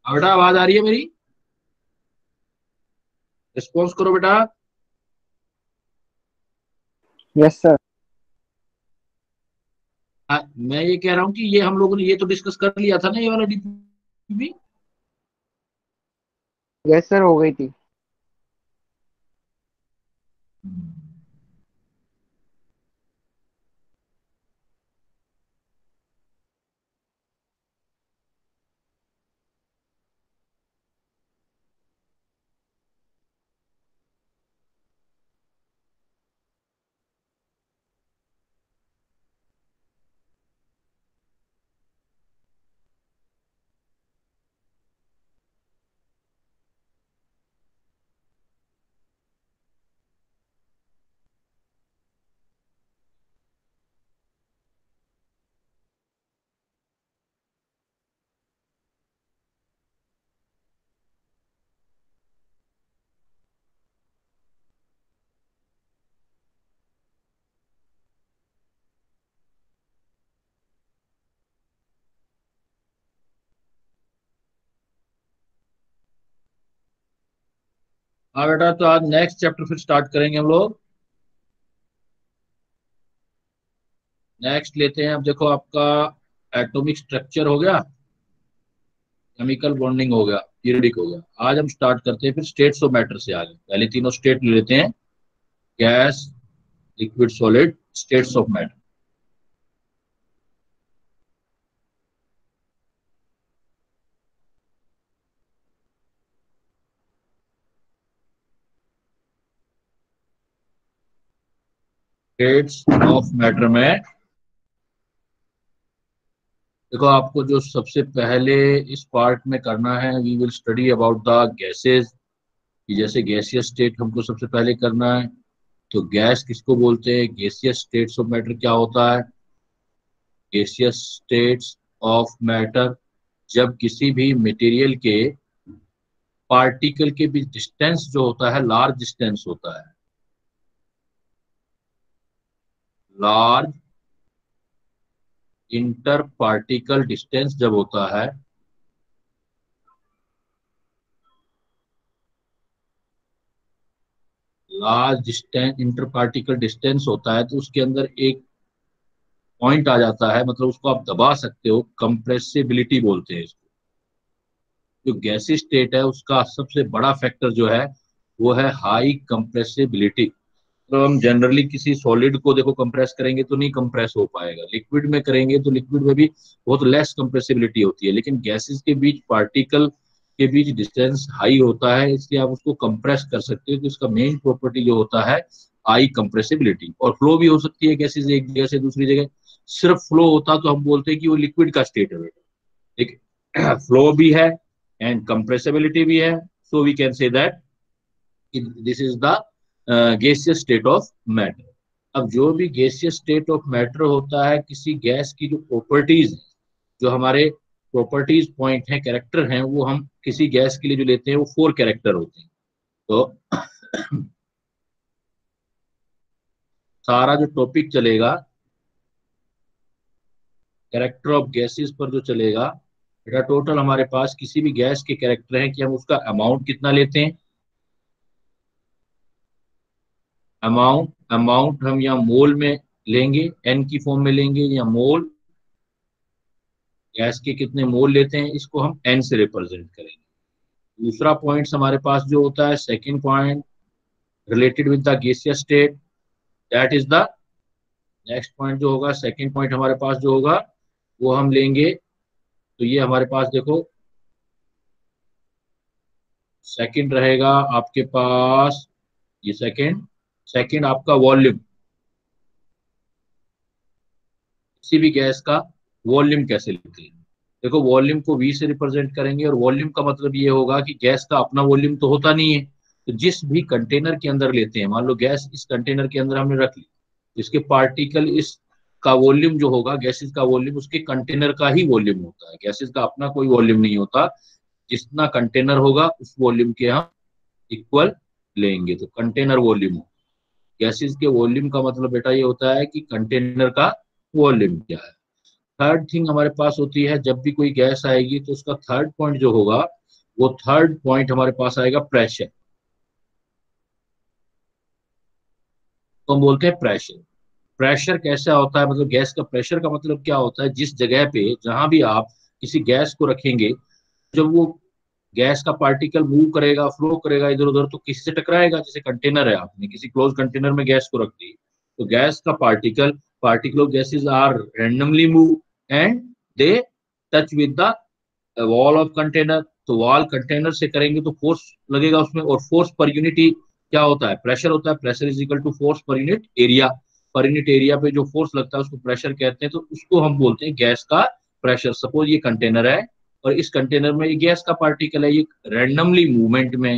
बेटा आवाज आ रही है मेरी? रिस्पॉन्स करो बेटा। Yes sir. मैं ये कह रहा हूँ कि ये हम लोगों ने ये तो डिस्कस कर लिया था ना, ये वाला डीपीपी। यस सर, हो गई थी। हाँ बेटा, तो आज नेक्स्ट चैप्टर फिर स्टार्ट करेंगे हम लोग। नेक्स्ट लेते हैं। अब देखो आपका एटॉमिक स्ट्रक्चर हो गया, केमिकल बॉन्डिंग हो गया, पीरियडिक हो गया। आज हम स्टार्ट करते हैं फिर स्टेट्स ऑफ मैटर से आगे। पहले तीनों स्टेट ले लेते हैं, gas, liquid, solid, states of matter. States of matter में देखो, आपको जो सबसे पहले इस पार्ट में करना है, we will study about the gases. कि जैसे गैसियस स्टेट हमको सबसे पहले करना है। तो गैस किसको बोलते हैं, गैसियस स्टेट्स ऑफ मैटर क्या होता है। गैसियस स्टेट्स ऑफ मैटर, जब किसी भी मटेरियल के पार्टिकल के बीच डिस्टेंस जो होता है, लार्ज डिस्टेंस होता है। लार्ज इंटर पार्टिकल डिस्टेंस जब होता है, large distance inter particle distance होता है, तो उसके अंदर एक पॉइंट आ जाता है, मतलब उसको आप दबा सकते हो, कंप्रेसिबिलिटी बोलते हैं इसको। जो गैसी स्टेट है उसका सबसे बड़ा फैक्टर जो है वो है हाई कंप्रेसिबिलिटी। तो हम जनरली किसी सॉलिड को देखो कंप्रेस करेंगे तो नहीं कंप्रेस हो पाएगा, लिक्विड में करेंगे तो लिक्विड में भी बहुत लेस कंप्रेसिबिलिटी होती है, लेकिन गैसेस के बीच पार्टिकल के बीच डिस्टेंस हाई होता है, इसलिए आप उसको कंप्रेस कर सकते हो। तो इसका मेन प्रॉपर्टी जो होता है हाई कंप्रेसिबिलिटी। और फ्लो भी हो सकती है गैसेस एक जगह से दूसरी जगह। सिर्फ फ्लो होता तो हम बोलते हैं कि वो लिक्विड का स्टेट है बेटा। एक फ्लो भी है एंड कंप्रेसिबिलिटी भी है, so we can say that this is the gaseous state of matter. अब जो भी गैसियस स्टेट ऑफ मैटर होता है, किसी गैस की जो प्रॉपर्टीज, जो हमारे प्रॉपर्टीज पॉइंट है, कैरेक्टर हैं, वो हम किसी गैस के लिए जो लेते हैं वो 4 कैरेक्टर होते हैं। तो सारा जो टॉपिक चलेगा कैरेक्टर ऑफ गैसेस पर जो चलेगा बेटा, टोटल हमारे पास किसी भी गैस के कैरेक्टर हैं कि हम उसका अमाउंट कितना लेते हैं। अमाउंट हम या मोल में लेंगे, एन की फॉर्म में लेंगे, या मोल, गैस के कितने मोल लेते हैं इसको हम एन से रिप्रेजेंट करेंगे। दूसरा पॉइंट हमारे पास जो होता है, second point related with the gaseous state, that is the next point जो होगा। सेकंड पॉइंट हमारे पास जो होगा वो हम लेंगे, तो ये हमारे पास देखो सेकंड रहेगा आपके पास, ये सेकंड। सेकंड आपका वॉल्यूम, किसी भी गैस का वॉल्यूम कैसे लेते हैं। देखो वॉल्यूम को वी से रिप्रेजेंट करेंगे, और वॉल्यूम का मतलब ये होगा कि गैस का अपना वॉल्यूम तो होता नहीं है। तो जिस भी कंटेनर के अंदर लेते हैं, मान लो गैस इस कंटेनर के अंदर हमने रख ली, इसके पार्टिकल इस का वॉल्यूम जो होगा, गैसेस का वॉल्यूम उसके कंटेनर का ही वॉल्यूम होता है। गैसेस का अपना कोई वॉल्यूम नहीं होता। जितना कंटेनर होगा उस वॉल्यूम के हम इक्वल लेंगे, तो कंटेनर वॉल्यूम। गैसेस के वॉल्यूम का मतलब बेटा ये होता है कि कंटेनर का वॉल्यूम क्या है। थर्ड थिंग हमारे पास होती है, जब भी कोई गैस आएगी तो उसका थर्ड पॉइंट जो होगा, वो थर्ड पॉइंट हमारे पास आएगा प्रेशर। तो हम बोलते हैं प्रेशर। प्रेशर कैसा होता है, मतलब गैस का प्रेशर का मतलब क्या होता है, जिस जगह पे जहां भी आप किसी गैस को रखेंगे, जब वो गैस का पार्टिकल मूव करेगा, फ्लो करेगा इधर उधर, तो किसी से टकराएगा। जैसे कंटेनर है, आपने किसी क्लोज कंटेनर में गैस को रख दी, तो गैस का particle of gases are randomly move and they touch with the wall of container. तो वॉल कंटेनर से करेंगे तो फोर्स लगेगा उसमें, और फोर्स पर यूनिट ही क्या होता है, प्रेशर होता है। Pressure is equal to force per unit area. Per unit area पे जो फोर्स लगता है उसको प्रेशर कहते हैं। तो उसको हम बोलते हैं गैस का प्रेशर। सपोज ये कंटेनर है, और इस कंटेनर में ये गैस का पार्टिकल है, ये रैंडमली मूवमेंट में,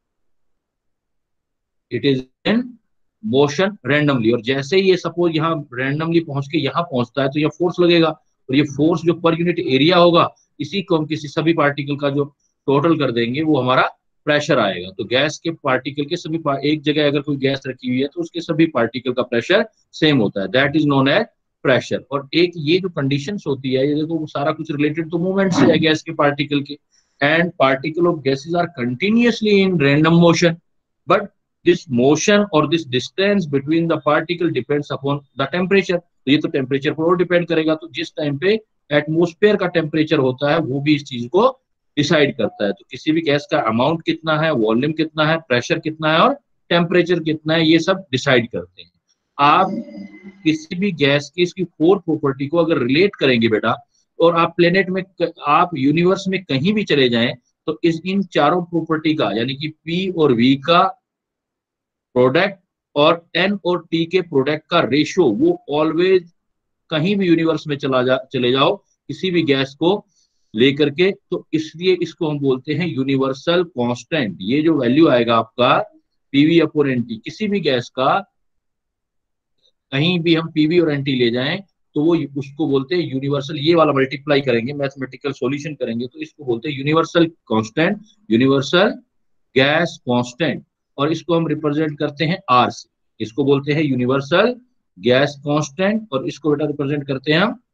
it is in motion randomly. और जैसे ही ये सपोज यहाँ रैंडमली पहुंच के यहाँ पहुंचता है, तो ये फोर्स लगेगा, और ये फोर्स जो पर यूनिट एरिया होगा, इसी को हम किसी सभी पार्टिकल का जो टोटल कर देंगे, वो हमारा प्रेशर आएगा। तो गैस के पार्टिकल के सभी एक जगह अगर कोई गैस रखी हुई है, तो उसके सभी पार्टिकल का प्रेशर सेम होता है, that is known as pressure. और एक ये जो कंडीशंस होती है, ये देखो, वो सारा कुछ रिलेटेड तो मूवमेंट से है गैस के पार्टिकल के। And particle of gases are continuously in random motion, but this motion or this distance between the particle depends upon the temperature। तो ये तो टेम्परेचर पर और डिपेंड करेगा। तो जिस टाइम पे एटमोस्फेयर का टेम्परेचर होता है, वो भी इस चीज को डिसाइड करता है। तो किसी भी गैस का अमाउंट कितना है, वॉल्यूम कितना है, प्रेशर कितना है, और टेम्परेचर कितना है, ये सब डिसाइड करते हैं। आप किसी भी गैस की इसकी फोर प्रॉपर्टी को अगर रिलेट करेंगे बेटा, और आप प्लेनेट में, आप यूनिवर्स में कहीं भी चले जाएं, तो इस इन चारों प्रॉपर्टी का, यानी कि पी और वी का प्रोडक्ट और एन और टी के प्रोडक्ट का रेशियो, वो ऑलवेज, कहीं भी यूनिवर्स में चले जाओ किसी भी गैस को लेकर के, तो इसलिए इसको हम बोलते हैं यूनिवर्सल कांस्टेंट। ये जो वैल्यू आएगा आपका पीवी अपॉन एनटी किसी भी गैस का, कहीं भी हम पीवी और एनटी ले जाएं, तो वो उसको बोलते हैं यूनिवर्सल। ये वाला मल्टीप्लाई करेंगे, मैथमेटिकल सॉल्यूशन करेंगे, तो इसको बोलते हैं universal constant, universal gas constant. और इसको हम रिप्रेजेंट करते हैं आर से। इसको बोलते हैं यूनिवर्सल गैस कांस्टेंट, और इसको बेटा रिप्रेजेंट करते हैं हम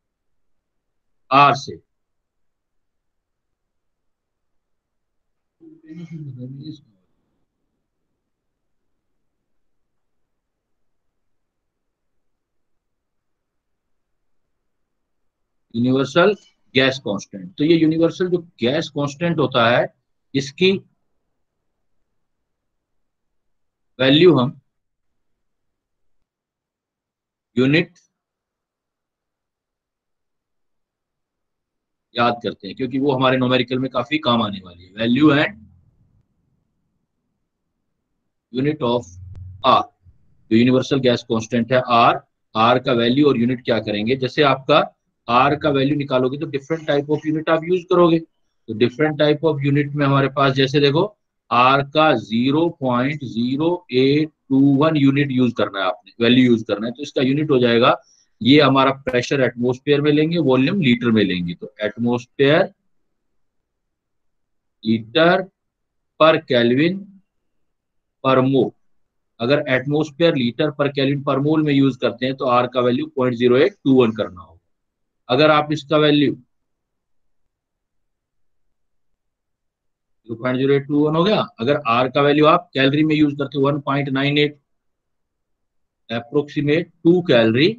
आर से। यूनिवर्सल गैस कांस्टेंट, तो ये यूनिवर्सल जो गैस कांस्टेंट होता है, इसकी वैल्यू हम यूनिट याद करते हैं, क्योंकि वो हमारे न्यूमेरिकल में काफी काम आने वाली है। Value and unit of R, जो यूनिवर्सल गैस कांस्टेंट है आर, आर का वैल्यू और यूनिट क्या करेंगे। जैसे आपका आर का वैल्यू निकालोगे, तो डिफरेंट टाइप ऑफ यूनिट आप यूज करोगे। तो डिफरेंट टाइप ऑफ यूनिट में हमारे पास, जैसे देखो, आर का 0.0821 यूनिट यूज करना है, आपने वैल्यू यूज करना है, तो इसका यूनिट हो जाएगा, ये हमारा प्रेशर एटमोस्फेयर में लेंगे, वॉल्यूम लीटर में लेंगे, तो एटमोस्फेयर लीटर पर केल्विन पर मोल। अगर एटमोस्फेयर लीटर पर केल्विन पर मोल में यूज करते हैं, तो आर का वैल्यू 0.0821 करना होगा। अगर आप इसका वैल्यू 0.0821 हो गया। अगर आर का वैल्यू आप कैलोरी में यूज करते हो, 1.98, अप्रोक्सीमेट 2 कैलोरी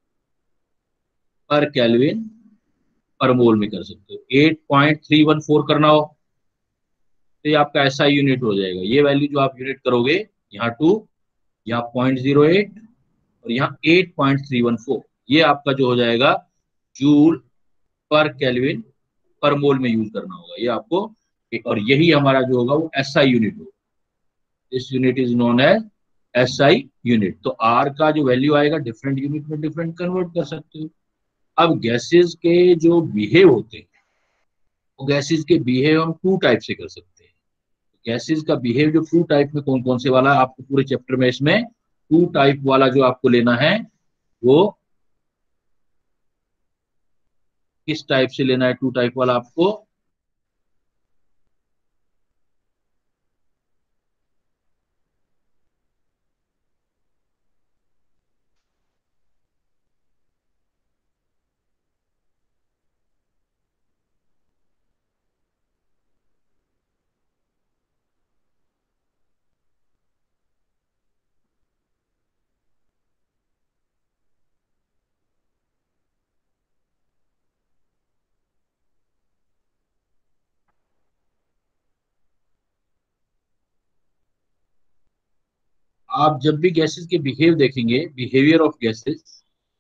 पर केल्विन पर मोल में कर सकते हो। 8.314 करना हो, तो ये आपका ऐसा यूनिट हो जाएगा। ये वैल्यू जो आप यूनिट करोगे, यहाँ 2, यहाँ 0.08, और यहाँ 8.314, ये आपका जो हो जाएगा जूल पर केल्विन पर मोल में यूज करना होगा ये आपको। और यही हमारा जो होगा वो एसआई यूनिट होगा। This unit is known as SI unit. तो आर का जो वैल्यू आएगा, डिफरेंट यूनिट में डिफरेंट कन्वर्ट कर सकते हो। अब गैसेस के जो बिहेव होते हैं, वो गैसेस के बिहेव हम टू टाइप से कर सकते हैं। गैसेस का बिहेव जो टू टाइप में कौन कौन से वाला है, आपको पूरे चैप्टर में इसमें टू टाइप वाला जो आपको लेना है, वो किस टाइप से लेना है, टू टाइप वाला आपको। आप जब भी गैसेस के बिहेव देखेंगे, बिहेवियर ऑफ गैसेस,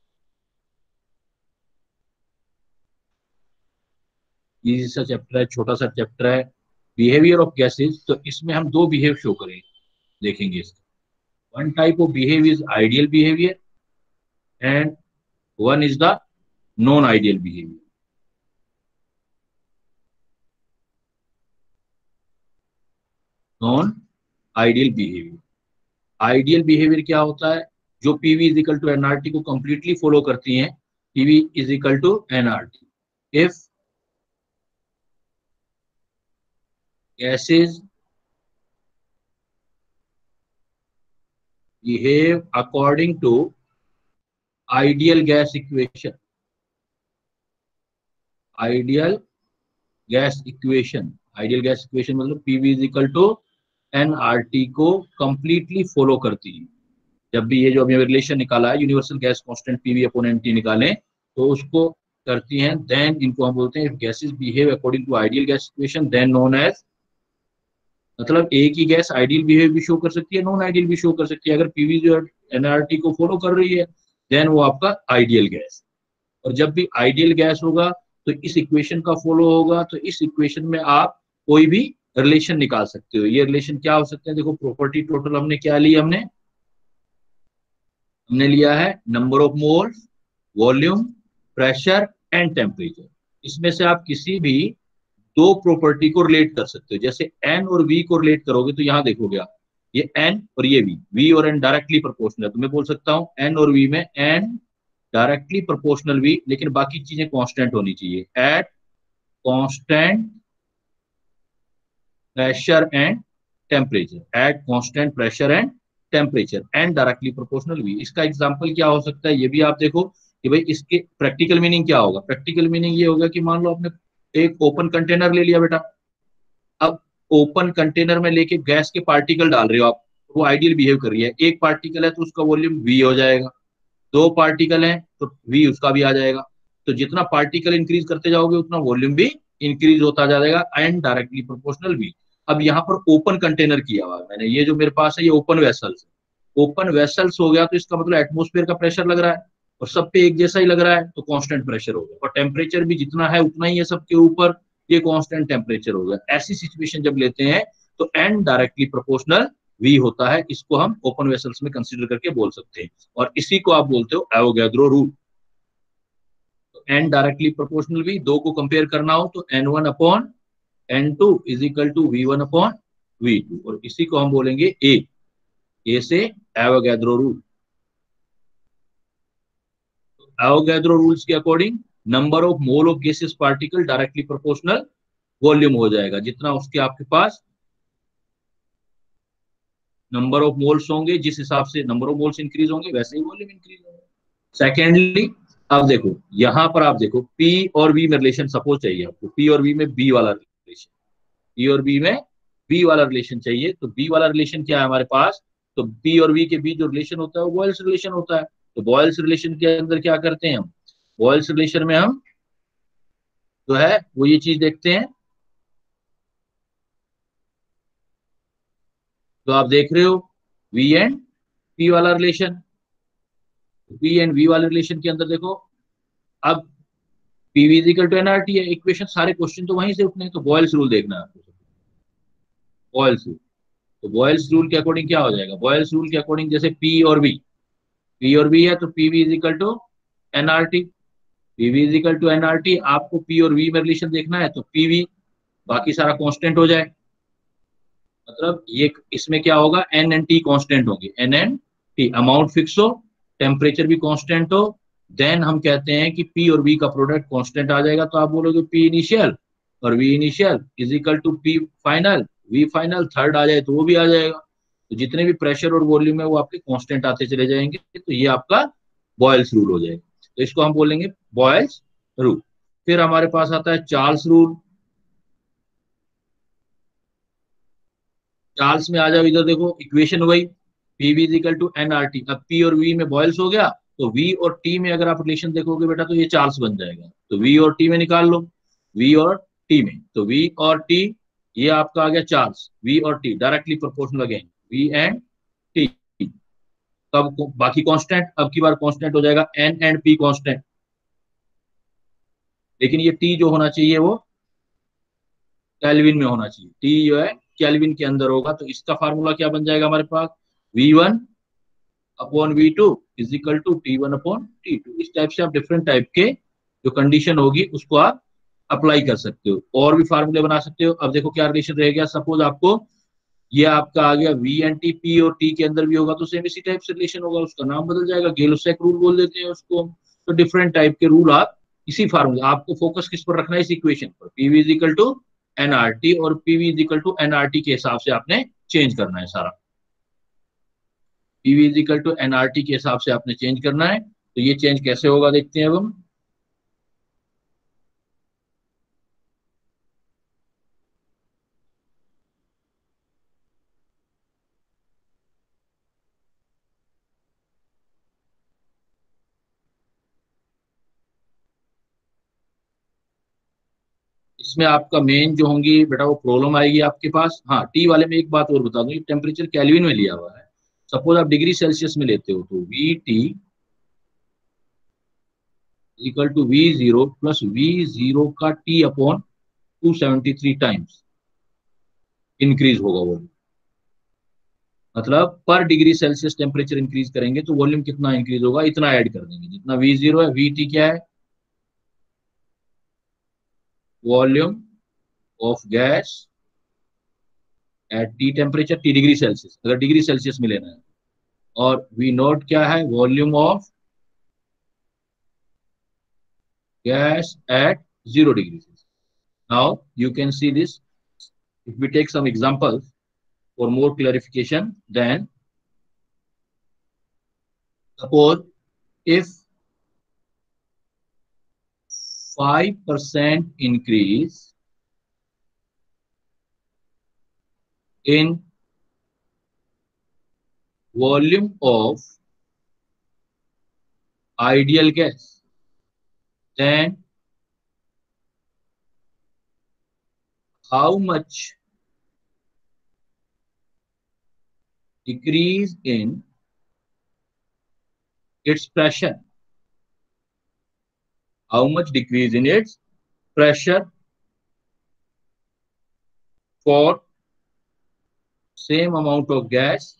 इजी सा चैप्टर है, छोटा सा चैप्टर है, बिहेवियर ऑफ गैसेस, तो इसमें हम दो बिहेव शो करेंगे, देखेंगे इसका। One type of behave is ideal behaviour and one is the non ideal behaviour. Non ideal behaviour, ideal behaviour क्या होता है? जो PV is equal to nRT को कंप्लीटली फॉलो करती हैं। PV is equal to nRT if gases behave according to ideal gas equation, ideal gas equation, ideal gas equation मतलब PV is equal to nRT को completely follow करती है। जब भी ये जो अभी रिलेशन निकाला है, universal gas constant PV upon nT निकालें, तो उसको करती हैं, देन इनको हम बोलते हैं gases behave according to ideal gas equation, then known as, मतलब एक ही गैस आइडियल बिहेव भी शो कर सकती है, नॉन आइडियल भी शो कर सकती है। अगर पीवी जो एनआरटी को फॉलो कर रही है, देन वो आपका आइडियल गैस। और जब भी आइडियल गैस होगा तो इस इक्वेशन का फॉलो होगा, तो इस इक्वेशन में आप कोई भी रिलेशन निकाल सकते हो। ये रिलेशन क्या हो सकते हैं? देखो, प्रॉपर्टी टोटल हमने क्या ली, हमने लिया है number of moles, volume, pressure and temperature. इसमें से आप किसी भी दो प्रॉपर्टी को रिलेट कर सकते हो। जैसे एन और वी को रिलेट करोगे तो यहां देखोगे आप, ये एन और ये वी और एन डायरेक्टली प्रोपोर्शनल है, तो मैं बोल सकता हूं एन और वी में एन डायरेक्टली प्रोपोर्शनल वी, लेकिन बाकी चीजें कांस्टेंट होनी चाहिए। At constant pressure and temperature, at constant pressure and temperature and directly proportional V. इसका एग्जांपल क्या हो सकता है, ये भी आप देखो कि भाई इसके प्रैक्टिकल मीनिंग क्या होगा। प्रैक्टिकल मीनिंग ये होगा कि मान लो आपने एक ओपन कंटेनर ले लिया बेटा, अब ओपन कंटेनर में लेके गैस के पार्टिकल डाल रहे हो आप, वो आइडियल बिहेव कर रही है। एक पार्टिकल है तो उसका वॉल्यूम वी हो जाएगा, दो पार्टिकल हैं तो वी उसका भी आ जाएगा। तो जितना पार्टिकल इंक्रीज करते जाओगे उतना वॉल्यूम भी इंक्रीज होता जाएगा, एंड डायरेक्टली प्रोपोर्शनल भी। अब यहाँ पर ओपन कंटेनर किया हुआ है मैंने, ये जो मेरे पास है ये ओपन वेसल्स, ओपन वेसल्स हो गया तो इसका मतलब एटमोस्फेयर का प्रेशर लग रहा है और सब पे एक जैसा ही लग रहा है, तो कांस्टेंट प्रेशर हो गया। और टेम्परेचर भी जितना है उतना ही है सबके ऊपर, ये कांस्टेंट टेम्परेचर हो गया। ऐसी सिचुएशन जब लेते हैं तो एन डायरेक्टली प्रोपोर्शनल वी होता है, इसको हम ओपन वेसल्स में कंसीडर करके बोल सकते हैं, और इसी को आप बोलते हो एवोगैड्रो रूल। तो एन डायरेक्टली प्रोपोर्शनल वी, दो को कंपेयर करना हो तो n one upon n two is equal to V one upon V two, और इसी को हम बोलेंगे ए से एवोगैड्रो रूल। एवोगैड्रो रूल्स के according number of mole of gases particle directly proportional volume हो जाएगा। जितना उसके आपके पास नंबर ऑफ मोल्स होंगे, जिस हिसाब से नंबर ऑफ मोल्स इंक्रीज होंगे वैसे ही वॉल्यूम इंक्रीज होगा। सेकेंडली, अब देखो यहां पर आप देखो पी और वी में रिलेशन सपोज चाहिए आपको, पी और वी में बी वाला रिलेशन, पी और बी में बी वाला रिलेशन चाहिए। तो बी वाला रिलेशन क्या है हमारे पास? तो पी और वी के बीच जो रिलेशन होता है वो बॉयल्स रिलेशन होता है। तो बॉयल्स रिलेशन के अंदर क्या करते हैं हम? बॉयल्स रिलेशन में हम जो है वो ये चीज देखते हैं, तो आप देख रहे हो वी एंड पी वाला रिलेशन, पी एंड वी वाले रिलेशन के अंदर देखो, अब पीवी इक्वल टू एनआरटी है, इक्वेशन सारे क्वेश्चन तो वहीं से उठने, तो बॉयल्स रूल देखना है आपको। बॉयल्स रूल, तो बॉयल्स रूल के अकॉर्डिंग क्या हो जाएगा? बॉयल्स रूल के अकॉर्डिंग जैसे पी और बी है तो PV is equal to nRT, PV is equal to nRT. आपको पी और वी में रिलेशन देखना है तो पीवी, बाकी सारा कांस्टेंट हो जाए, मतलब ये इसमें क्या होगा, एन एंड टी कांस्टेंट होंगे, n and T, amount fix हो, टेम्परेचर भी कांस्टेंट हो, देन हम कहते हैं कि पी और वी का प्रोडक्ट कांस्टेंट आ जाएगा। तो आप बोलोगे पी इनिशियल और V initial is equal to P final, V final third आ जाए तो वो भी आ जाएगा। तो जितने भी प्रेशर और वॉल्यूम है वो आपके कांस्टेंट आते चले जाएंगे, तो ये आपका बॉयल्स रूल हो जाएगा। तो इसको हम बोलेंगे बॉयल्स रूल। फिर हमारे पास आता है चार्ल्स रूल। चार्ल्स में आ जाओ, इधर देखो इक्वेशन वही, P V is equal to N R T. अब पी और वी में बॉयल्स हो गया, तो वी और टी में अगर आप रिलेशन देखोगे बेटा तो ये चार्ल्स बन जाएगा। तो वी और टी में निकाल लो, वी और टी में, तो वी और टी ये आपका आ गया चार्ल्स, वी और T directly proportional again, V and T. कब बाकी कांस्टेंट, अब की बार कांस्टेंट हो जाएगा एन एंड पी कांस्टेंट, लेकिन ये टी जो होना चाहिए वो केल्विन में होना चाहिए, टी जो है केल्विन के अंदर होगा। तो इसका फार्मूला क्या बन जाएगा हमारे पास, V1 upon V2 is equal to T1 upon T2। इस टाइप से आप डिफरेंट टाइप के जो कंडीशन होगी उसको आप अप्लाई कर सकते हो, और भी फार्मूले बना सकते हो। अब देखो क्या रिलेशन रह गया, सपोज आपको ये आपका आ गया V एंड टी, पी और टी के अंदर भी होगा तो सेम इसी टाइप से रिलेशन होगा, उसका नाम बदल जाएगा, गेलो-सेक रूल बोल देते हैं उसको। तो डिफरेंट टाइप के रूल आप इसी फार्मूले, आपको फोकस किस पर रखना है, इस इक्वेशन पर, PV is equal to nRT, और PV is equal to nRT के हिसाब से आपने चेंज करना है सारा। PV is equal to nRT के हिसाब से आपने चेंज करना है। तो ये चेंज कैसे होगा देखते हैं अब हम। इसमें आपका मेन जो होंगी बेटा वो प्रॉब्लम आएगी आपके पास। हाँ, टी वाले में एक बात और बता दूं, टेम्परेचर केल्विन में लिया हुआ है, सपोज आप डिग्री सेल्सियस में लेते हो तो V T equal to V0 plus V0 का टी अपॉन 273 टाइम्स इंक्रीज होगा वॉल्यूम। मतलब per degree Celsius temperature increase करेंगे तो वॉल्यूम कितना इंक्रीज होगा, इतना ऐड कर देंगे, जितना V0 है। VT क्या है, volume of gas at T temperature, T degree Celsius, अगर डिग्री सेल्सियस में लेना है। और V नॉट क्या है, volume of gas at 0 degree Celsius. Now you can see this, if we take some examples for more clarification, then suppose if 5% increase in volume of ideal gas, then how much decrease in its pressure? How much decrease in its pressure for same amount of gas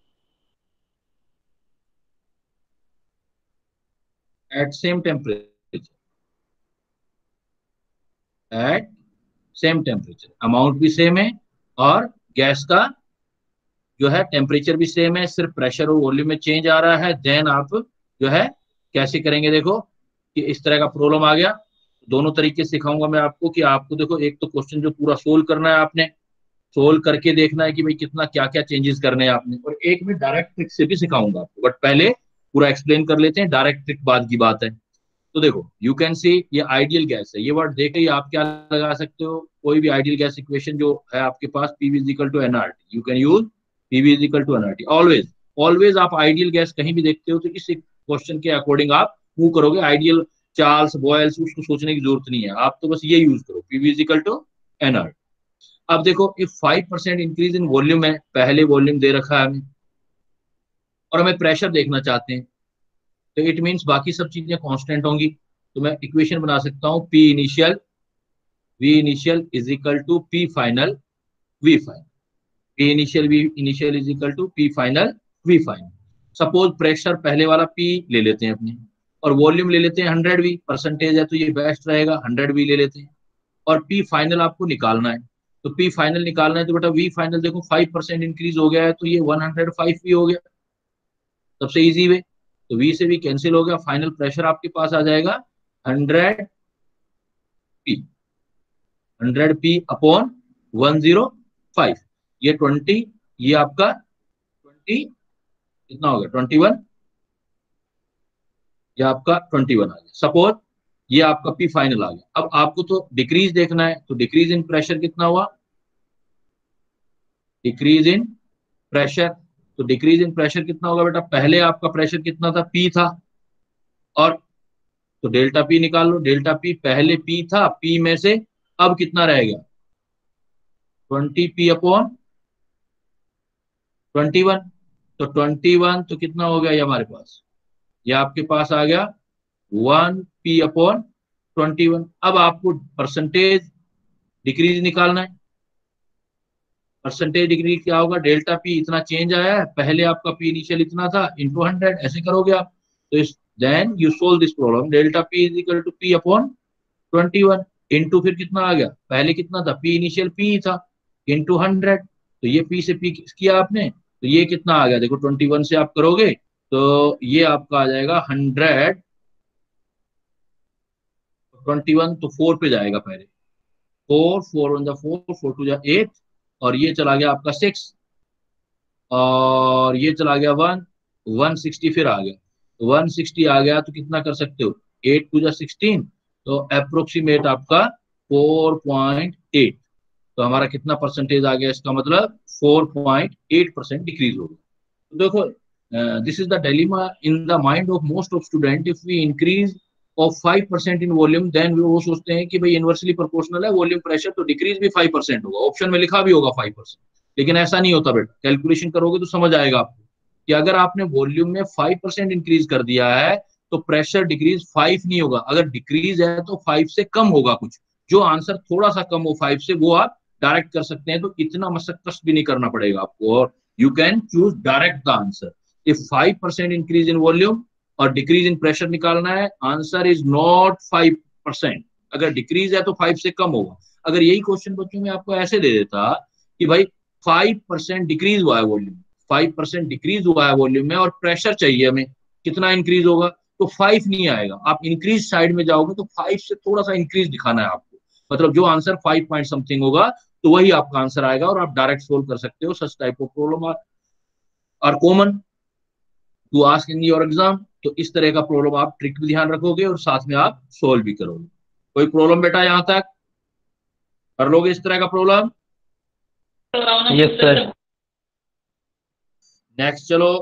at same temperature? At same temperature, amount भी same है और gas का जो है temperature भी same है, सिर्फ pressure और वॉल्यूम में चेंज आ रहा है। देन आप जो है कैसे करेंगे, देखो कि इस तरह का प्रॉब्लम आ गया, दोनों तरीके सिखाऊंगा मैं आपको। कि आपको देखो एक तो क्वेश्चन जो पूरा सोल्व करना है, आपने सोल्व करके देखना है कि भाई कितना क्या क्या चेंजेस करने हैं आपने, और एक में डायरेक्ट ट्रिक से भी सिखाऊंगा आपको, बट पहले पूरा एक्सप्लेन कर लेते हैं, डायरेक्ट ट्रिक बाद की बात है। तो देखो यू कैन सी, ये आइडियल गैस है, ये वर्ड देख के ही आप क्या लगा सकते हो, कोई भी आइडियल गैस इक्वेशन जो है आपके पास, PV is equal to nRT, you can use PV is equal to nRT always. Always आप आइडियल गैस कहीं भी देखते हो तो इस क्वेश्चन के अकॉर्डिंग आप मूव करोगे। आइडियल चार्ल्स बॉयल्स उसको सोचने की जरूरत नहीं है, आप तो बस ये यूज करो, PV is equal to nRT. अब देखो इफ 5% इंक्रीज इन वॉल्यूम है, पहले वॉल्यूम दे रखा है हमें, और हमें प्रेशर देखना चाहते हैं, तो इट मीन्स बाकी सब चीजें कांस्टेंट होंगी। तो मैं इक्वेशन बना सकता हूं, P initial V initial is equal to P final V final, P initial V initial is equal to P final V final. Suppose pressure पहले वाला पी ले लेते हैं अपने, और वॉल्यूम ले लेते हैं 100 वी, परसेंटेज है तो ये बेस्ट रहेगा, 100 वी ले लेते हैं। और पी फाइनल आपको निकालना है, तो पी फाइनल निकालना है तो बेटा वी फाइनल देखो 5% इंक्रीज हो गया है तो ये 105 वी हो गया, सबसे इजी वे। तो वी से वी कैंसिल हो गया, फाइनल प्रेशर आपके पास आ जाएगा 100 पी, 100 पी अपॉन 105, ये 20, ये आपका 20 कितना हो गया 21, ये आपका 21 आ गया। सपोज ये आपका पी फाइनल आ गया। अब आपको तो डिक्रीज देखना है, तो डिक्रीज इन प्रेशर कितना हुआ, डिक्रीज इन प्रेशर, तो डिक्रीज इन प्रेशर कितना होगा बेटा, पहले आपका प्रेशर कितना था, पी था, और तो डेल्टा पी निकाल लो, डेल्टा पी पहले पी था, पी में से अब कितना रहेगा 20 पी अपॉन 21, तो 21 तो कितना हो गया ये हमारे पास, ये आपके पास आ गया 1p/21। अब आपको परसेंटेज डिक्रीज निकालना है। परसेंटेज डिग्री क्या होगा, डेल्टा पी इतना चेंज आया है, पहले आपका पी इनिशियल इतना था इंटू 100, ऐसे करोगे आप। तो इस then you solve this problem, delta P is equal to p/21 into फिर कितना आ गया, पहले कितना था, पी इनिशियल पी था इंटू 100, तो ये पी से पी किया आपने, तो ये कितना आ गया देखो, 21 से आप करोगे तो ये आपका आ जाएगा 100, 21 तो 4 पे जाएगा पहले, 4 4 1 4 4 2 8, और ये चला गया आपका 6, और ये चला गया 1, 160 फिर आ गया, 160 आ गया तो कितना कर सकते हो, 8 2 16, तो अप्रोक्सीमेट आपका 4.8। तो हमारा कितना परसेंटेज आ गया, इसका मतलब 4.8% डिक्रीज होगा। तो देखो, this is the dilemma in the mind of most of student, if we increase of 5% in volume, देन वो सोचते हैं कि भाई इनवर्सली प्रोपोर्शनल है वॉल्यूम प्रेशर, तो डिक्रीज भी 5% होगा, ऑप्शन में लिखा भी होगा 5%, लेकिन ऐसा नहीं होता बेटा। कैलकुलेशन करोगे तो समझ आएगा आपको कि अगर आपने वॉल्यूम में 5% इंक्रीज कर दिया है तो प्रेशर डिक्रीज 5 नहीं होगा, अगर डिक्रीज है तो 5 से कम होगा कुछ, जो आंसर थोड़ा सा कम हो 5 से वो आप डायरेक्ट कर सकते हैं, तो इतना मशक्कत भी नहीं करना पड़ेगा आपको, और you can choose direct the answer. If 5% increase in volume और डिक्रीज इन प्रेशर निकालना है, आंसर इज नॉट 5%, अगर डिक्रीज है तो 5 से कम होगा। अगर यही क्वेश्चन बच्चों में आपको ऐसे दे देता कि भाई 5% डिक्रीज हुआ है वॉल्यूम, 5% डिक्रीज हुआ है वॉल्यूम में और प्रेशर चाहिए हमें, कितना इंक्रीज होगा, तो 5 नहीं आएगा, आप इंक्रीज साइड में जाओगे तो 5 से थोड़ा सा इंक्रीज दिखाना है आपको, मतलब जो आंसर 5 पॉइंट समथिंग होगा तो वही आपका आंसर आएगा, और आप डायरेक्ट सोल्व कर सकते हो। Such type of problem are common to ask in your exam, तो इस तरह का प्रॉब्लम आप ट्रिक भी ध्यान रखोगे और साथ में आप सोल्व भी करोगे। कोई प्रॉब्लम बेटा यहां तक कर लोगे इस तरह का प्रॉब्लम? Yes sir. नेक्स्ट चलो,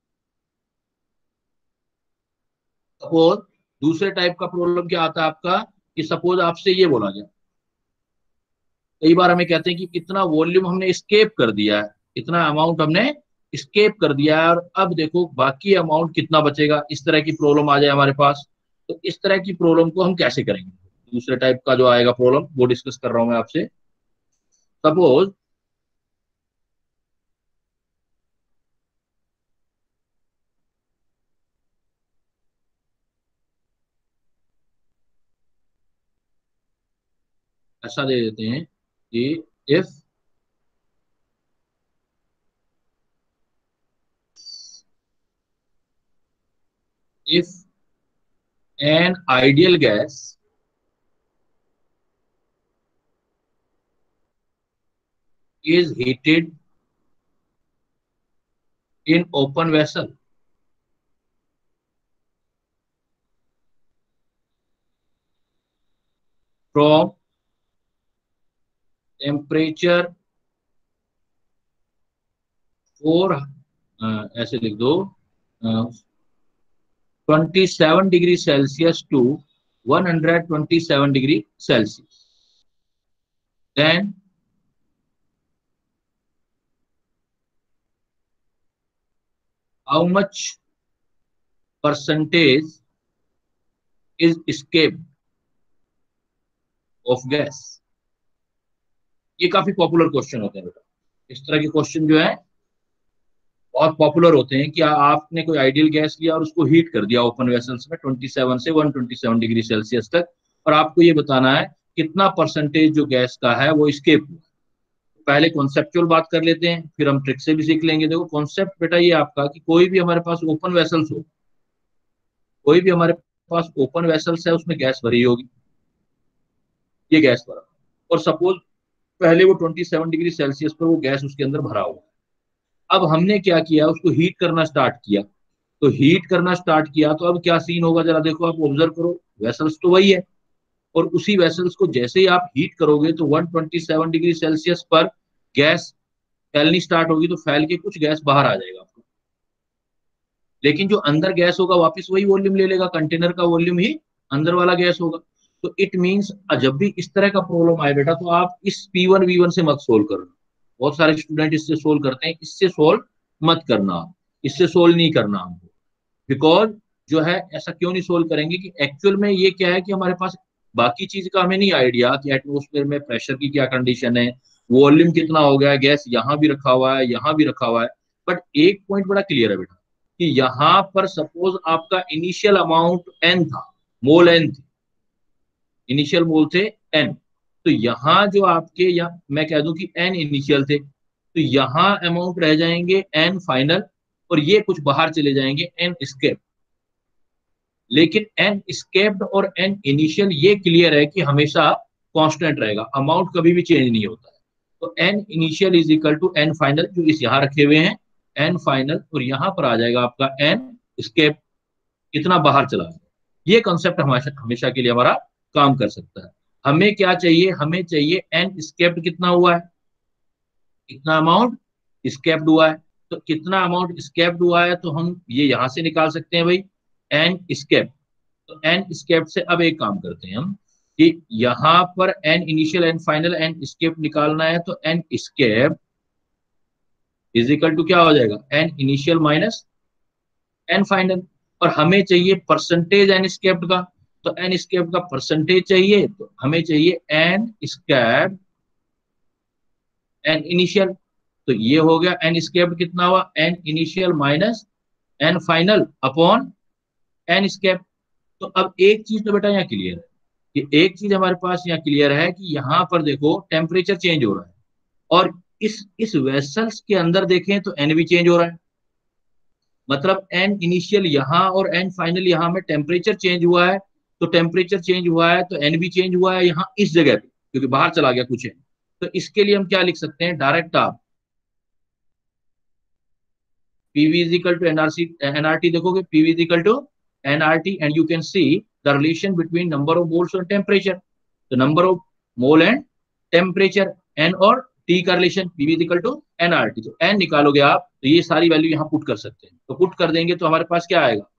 सपोज दूसरे टाइप का प्रॉब्लम क्या आता है आपका, कि सपोज आपसे ये बोला गया, कई बार हमें कहते हैं कि इतना वॉल्यूम हमने स्केप कर दिया है, इतना अमाउंट हमने स्केप कर दिया है, और अब देखो बाकी अमाउंट कितना बचेगा, इस तरह की प्रॉब्लम आ जाए हमारे पास, तो इस तरह की प्रॉब्लम को हम कैसे करेंगे। दूसरे टाइप का जो आएगा प्रॉब्लम वो डिस्कस कर रहा हूं मैं आपसे। सपोज ऐसा दे देते हैं कि if if an ideal gas is heated in open vessel from temperature 4, ऐसे लिख दो, 27 degree Celsius to 127 degree Celsius, then how much percentage is escape of gas। ये काफी पॉपुलर क्वेश्चन होते हैं बेटा, इस तरह के क्वेश्चन जो है बहुत पॉपुलर होते हैं, कि आपने कोई आइडियल गैस लिया और उसको हीट कर दिया ओपन वेसल्स में 27 से 127 डिग्री सेल्सियस तक, और आपको ये बताना है कितना परसेंटेज जो गैस का है वो स्केप हुआ। पहले कॉन्सेप्चुअल बात कर लेते हैं, फिर हम ट्रिक से भी सीख लेंगे। देखो कॉन्सेप्ट बेटा ये आपका, कि कोई भी हमारे पास ओपन वेसल्स हो, कोई भी हमारे पास ओपन वेसल्स है, उसमें गैस भरी होगी, ये गैस भरा, और सपोज पहले वो 27 डिग्री सेल्सियस पर वो गैस उसके अंदर भरा हुआ। अब हमने क्या किया, उसको हीट करना स्टार्ट किया, तो हीट करना स्टार्ट किया तो अब क्या सीन होगा जरा देखो, आप ऑब्जर्व करो, वेसल्स तो वही है, और उसी वेसल्स को जैसे ही आप हीट करोगे तो 127 डिग्री सेल्सियस पर गैस फैलनी स्टार्ट होगी, तो फैल के कुछ गैस बाहर आ जाएगा आपको, लेकिन जो अंदर गैस होगा वापस वही वॉल्यूम ले लेगा, कंटेनर का वॉल्यूम ही अंदर वाला गैस होगा। तो इट मीन्स जब भी इस तरह का प्रॉब्लम आए बेटा, तो आप इस P1 V1 से मत सोल्व करना, बहुत सारे स्टूडेंट इससे सोल्व करते हैं, इससे सोल्व मत करना। इससे सोल्व नहीं करना हमको, बिकॉज जो है ऐसा क्यों नहीं सोल्व करेंगे कि एक्चुअल में ये क्या है कि हमारे पास बाकी चीज का हमें नहीं आइडिया कि एटमोस्फेयर में प्रेशर की क्या कंडीशन है, वॉल्यूम कितना हो गया है, गैस यहाँ भी रखा हुआ है, यहाँ भी रखा हुआ है। बट एक पॉइंट बड़ा क्लियर है बेटा कि यहाँ पर सपोज आपका इनिशियल अमाउंट एन था, मोल एन थी, इनिशियल मोल थे एन, तो यहाँ जो आपके या मैं कह दूं कि एन इनिशियल थे, तो यहाँ अमाउंट रह जाएंगे एन फाइनल, और ये कुछ बाहर चले जाएंगे एन स्केप। लेकिन एन स्केप्ड और एन इनिशियल ये क्लियर है कि हमेशा कांस्टेंट रहेगा, अमाउंट कभी भी चेंज नहीं होता है। तो n initial is equal to n final, जो इस यहाँ रखे हुए हैं एन फाइनल, और यहाँ पर आ जाएगा आपका एन स्केप, कितना बाहर चला जाएगा। ये कॉन्सेप्ट हमेशा हमेशा के लिए हमारा काम कर सकता है। हमें क्या चाहिए, हमें चाहिए एन स्केप्ड कितना हुआ है, कितना अमाउंट स्केप्ड हुआ है। तो कितना अमाउंट स्केप्ड हुआ है तो हम ये यहां से निकाल सकते हैं भाई, एन स्केप। तो एन स्केप से अब एक काम करते हैं हम कि यहां पर n initial n final n escape निकालना है, तो n escape is equal to क्या हो जाएगा, n initial minus n final. और हमें चाहिए परसेंटेज एन स्केप्ड का, तो एन स्केप्ड का परसेंटेज चाहिए, तो हमें चाहिए एन स्केप्ड एन इनिशियल। तो ये हो गया एन स्केप्ड कितना हुआ, n initial minus n final upon n escape. तो अब एक चीज तो बेटा यहाँ क्लियर है कि एक चीज हमारे पास यहाँ क्लियर है कि यहाँ पर देखो टेम्परेचर चेंज हो रहा है, और इस वेसल्स के अंदर देखें तो एन भी चेंज हो रहा है। मतलब एन इनिशियल यहाँ और एन फाइनल यहाँ में टेम्परेचर चेंज हुआ है, तो टेम्परेचर चेंज हुआ है तो एन भी चेंज हुआ है यहाँ इस जगह पे, क्योंकि बाहर चला गया कुछ है। तो इसके लिए हम क्या लिख सकते हैं, डायरेक्ट आप PV is equal to nRT देखोगे, PV is equal to nRT, and you can see the relation between number of moles and temperature. The number of mole and temperature, n और T का relation PV is equal to nRT। तो n निकालोगे आप तो ये सारी value यहाँ put कर सकते हैं। तो पुट कर देंगे तो हमारे पास क्या आएगा,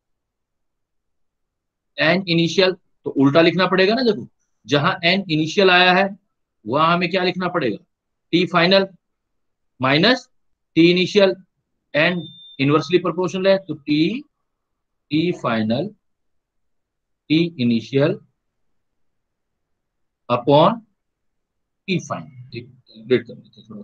n इनिशियल, तो उल्टा लिखना पड़ेगा ना, देखो जहां n इनिशियल आया है वहां हमें क्या लिखना पड़ेगा, T final minus T initial, and inversely proportional है, तो T final T initial upon T final. Calculate कर लेते थोड़ा,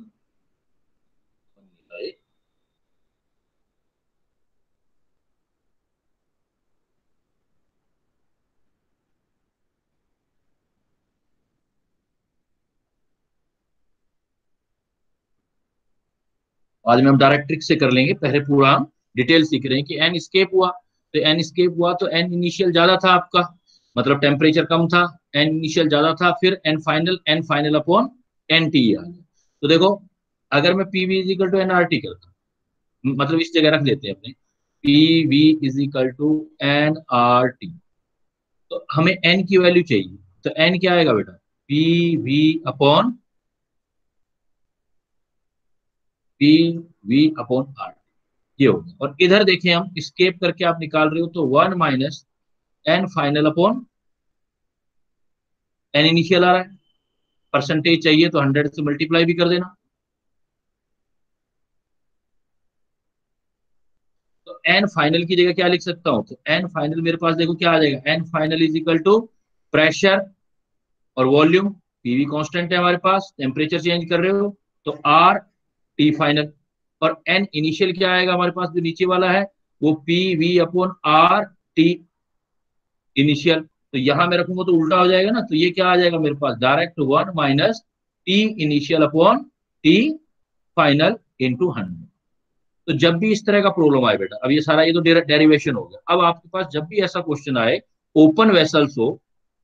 आज में हम डायरेक्ट ट्रिक से कर लेंगे, पहले पूरा हम डिटेल सीख रहे हैं कि एन स्केप हुआ, तो एन स्केप हुआ तो एन इनिशियल ज्यादा था आपका, मतलब टेम्परेचर कम था, एन इनिशियल ज्यादा था, फिर n final upon n T आ गया। तो देखो अगर मैं PV is equal to N R T करता, मतलब इस जगह रख लेते हैं अपने, PV is equal to N R T, तो हमें एन की वैल्यू चाहिए, तो एन क्या आएगा बेटा, PV upon PV upon R, ये होगा। और इधर देखें हम स्केप करके आप निकाल रहे हो तो 1 minus n final upon n initial आ रहा है, परसेंटेज चाहिए तो 100 से मल्टीप्लाई भी कर देना। तो एन फाइनल की जगह क्या लिख सकता हूं, तो एन फाइनल मेरे पास देखो क्या आ जाएगा, n final is equal to pressure और वॉल्यूम, पीवी कांस्टेंट है हमारे पास, टेम्परेचर चेंज कर रहे हो तो आर टी फाइनल, और एन इनिशियल क्या आएगा हमारे पास जो नीचे वाला है वो P V upon R T initial. तो यहां मैं रखूंगा तो उल्टा हो जाएगा ना, तो ये क्या आ जाएगा मेरे पास, direct 1 minus T initial upon T final into 100। तो जब भी इस तरह का प्रॉब्लम आए बेटा, अब ये सारा ये तो डेरिवेशन हो गया, अब आपके पास जब भी ऐसा क्वेश्चन आए, ओपन वेसल्स हो,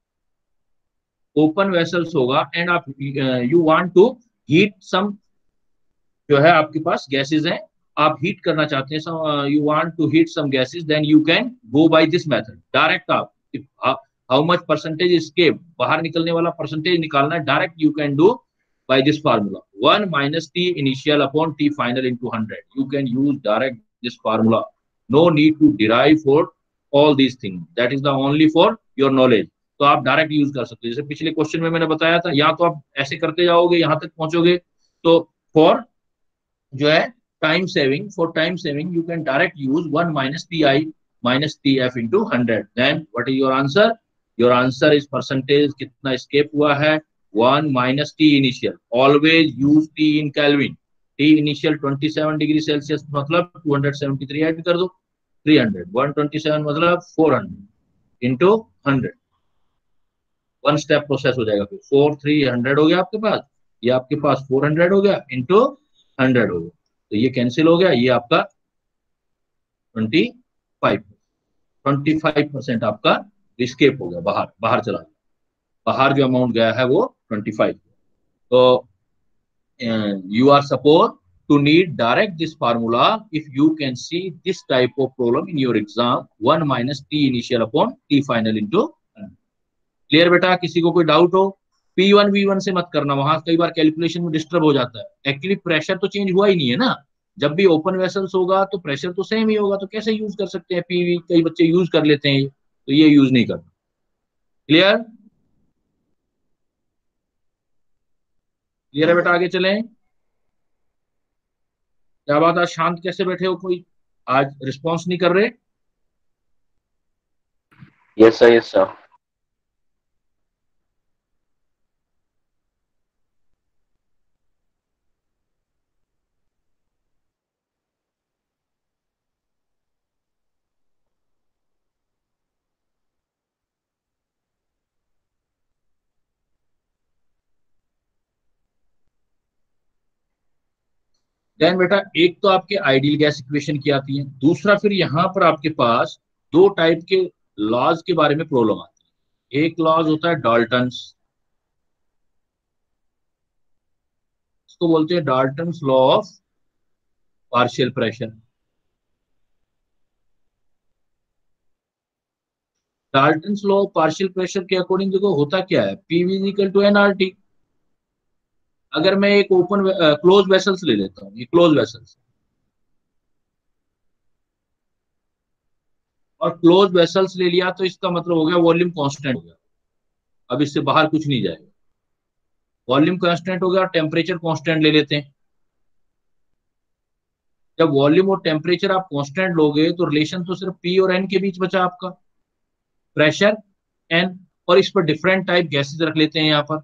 ओपन वेसल्स होगा एंड आप you want to heat some, जो है आपके पास गैसेज हैं, आप हीट करना चाहते हैं, you want to heat some gases, then you can go by this method. Direct आप हाउ मच परसेंटेज एस्केप, बाहर निकलने वाला परसेंटेज निकालना है, direct you can do by this formula 1 minus T initial upon T final into 100। You can use direct this formula, no need to derive for all these things, that is the only for your knowledge. तो आप direct use कर सकते हो, जैसे पिछले question में मैंने बताया था, या तो आप ऐसे करते जाओगे यहां तक पहुंचोगे, तो फॉर जो है time saving, you can direct use 1 minus Ti minus Tf into 100. Then what is your answer? Your answer is percentage कितना escape हुआ है 1 minus T initial. Always use T in Kelvin. T initial 27 degree Celsius मतलब 273 add कर दो 300. 127 मतलब 400 into 100. One step process हो जाएगा. फिर 4 300 हो गया आपके पास, ये आपके पास 400 हो गया इंटू 100 हो गया. तो ये कैंसिल हो गया. ये आपका 25% आपका एस्केप हो गया, बाहर चला गया. बाहर जो अमाउंट गया है वो 25. तो you are supposed to need direct this formula if you can see this type of problem in your exam. 1 minus T initial upon T final into. Clear बेटा? किसी को कोई डाउट हो? P1 V1 से मत करना, वहां कई बार कैलकुलेशन में डिस्टर्ब हो जाता है. एक्चुअली प्रेशर तो चेंज हुआ ही नहीं है ना. जब भी ओपन वेसल्स होगा तो प्रेशर तो सेम ही होगा, तो कैसे यूज कर सकते हैं पीवी? कई बच्चे यूज कर लेते हैं, तो ये यूज नहीं करना. क्लियर? क्लियर है बेटा? आगे चलें. क्या बात, आज शांत कैसे बैठे हो? कोई आज रिस्पॉन्स नहीं कर रहे? Yes sir, yes sir. Then बेटा एक तो आपके आइडियल गैस इक्वेशन की आती है, दूसरा फिर यहाँ पर आपके पास दो टाइप के लॉज के बारे में प्रॉब्लम आती है. एक लॉज होता है डाल्टन्स, इसको बोलते हैं Dalton's law of partial pressure. Dalton's law of partial pressure के अकॉर्डिंग देखो होता क्या है, पीवी इक्वल टू एनआरटी. अगर मैं एक ओपन क्लोज वेसल्स ले लेता हूँ, ये क्लोज वेसल्स, और क्लोज वेसल्स ले लिया तो इसका मतलब हो गया वॉल्यूम कांस्टेंट हो गया. अब इससे बाहर कुछ नहीं जाएगा. वॉल्यूम कांस्टेंट हो गया और टेम्परेचर कांस्टेंट ले लेते हैं. जब वॉल्यूम और टेम्परेचर आप कांस्टेंट लोगे तो रिलेशन तो सिर्फ पी और एन के बीच बचा आपका, प्रेशर एन, और इस पर डिफरेंट टाइप गैसेस रख लेते हैं यहां पर.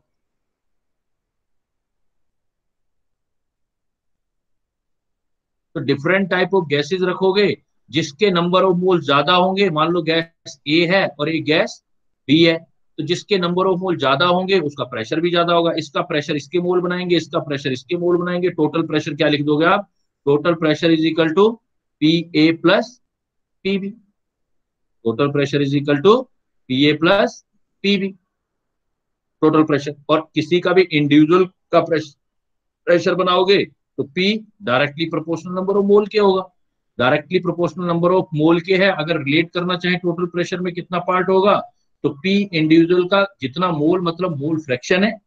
तो डिफरेंट टाइप ऑफ गैसेस रखोगे जिसके नंबर ऑफ मोल ज्यादा होंगे. मान लो गैस ए है और एक गैस बी है, तो जिसके नंबर ऑफ मोल ज्यादा होंगे उसका प्रेशर भी ज्यादा होगा. इसका प्रेशर इसके मोल बनाएंगे, इसका प्रेशर इसके मोल बनाएंगे. टोटल प्रेशर क्या लिख दोगे आप? Total pressure is equal to P A plus P B. Total pressure is equal to P A plus P B, total pressure. और किसी का भी इंडिविजुअल का प्रेशर बनाओगे तो P directly proportional number of mole के होगा. Directly proportional number of mole के है. अगर रिलेट करना चाहे टोटल प्रेशर में कितना पार्ट होगा, तो P इंडिविजुअल का जितना मोल मतलब मोल फ्रैक्शन है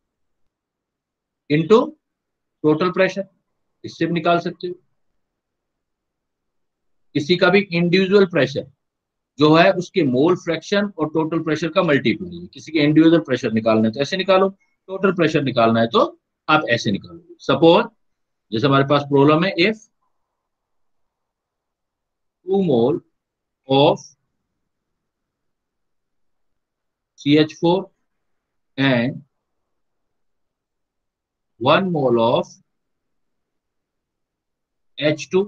इनटू टोटल प्रेशर, इससे भी निकाल सकते हो. किसी का भी इंडिविजुअल प्रेशर जो है उसके मोल फ्रैक्शन और टोटल प्रेशर का मल्टीप्लाई. किसी के इंडिविजुअल प्रेशर निकालना है तो ऐसे निकालो, टोटल प्रेशर निकालना है तो आप ऐसे निकालो. सपोज जैसे हमारे पास प्रॉब्लम है, if 2 mole of CH4 and 1 mole of H2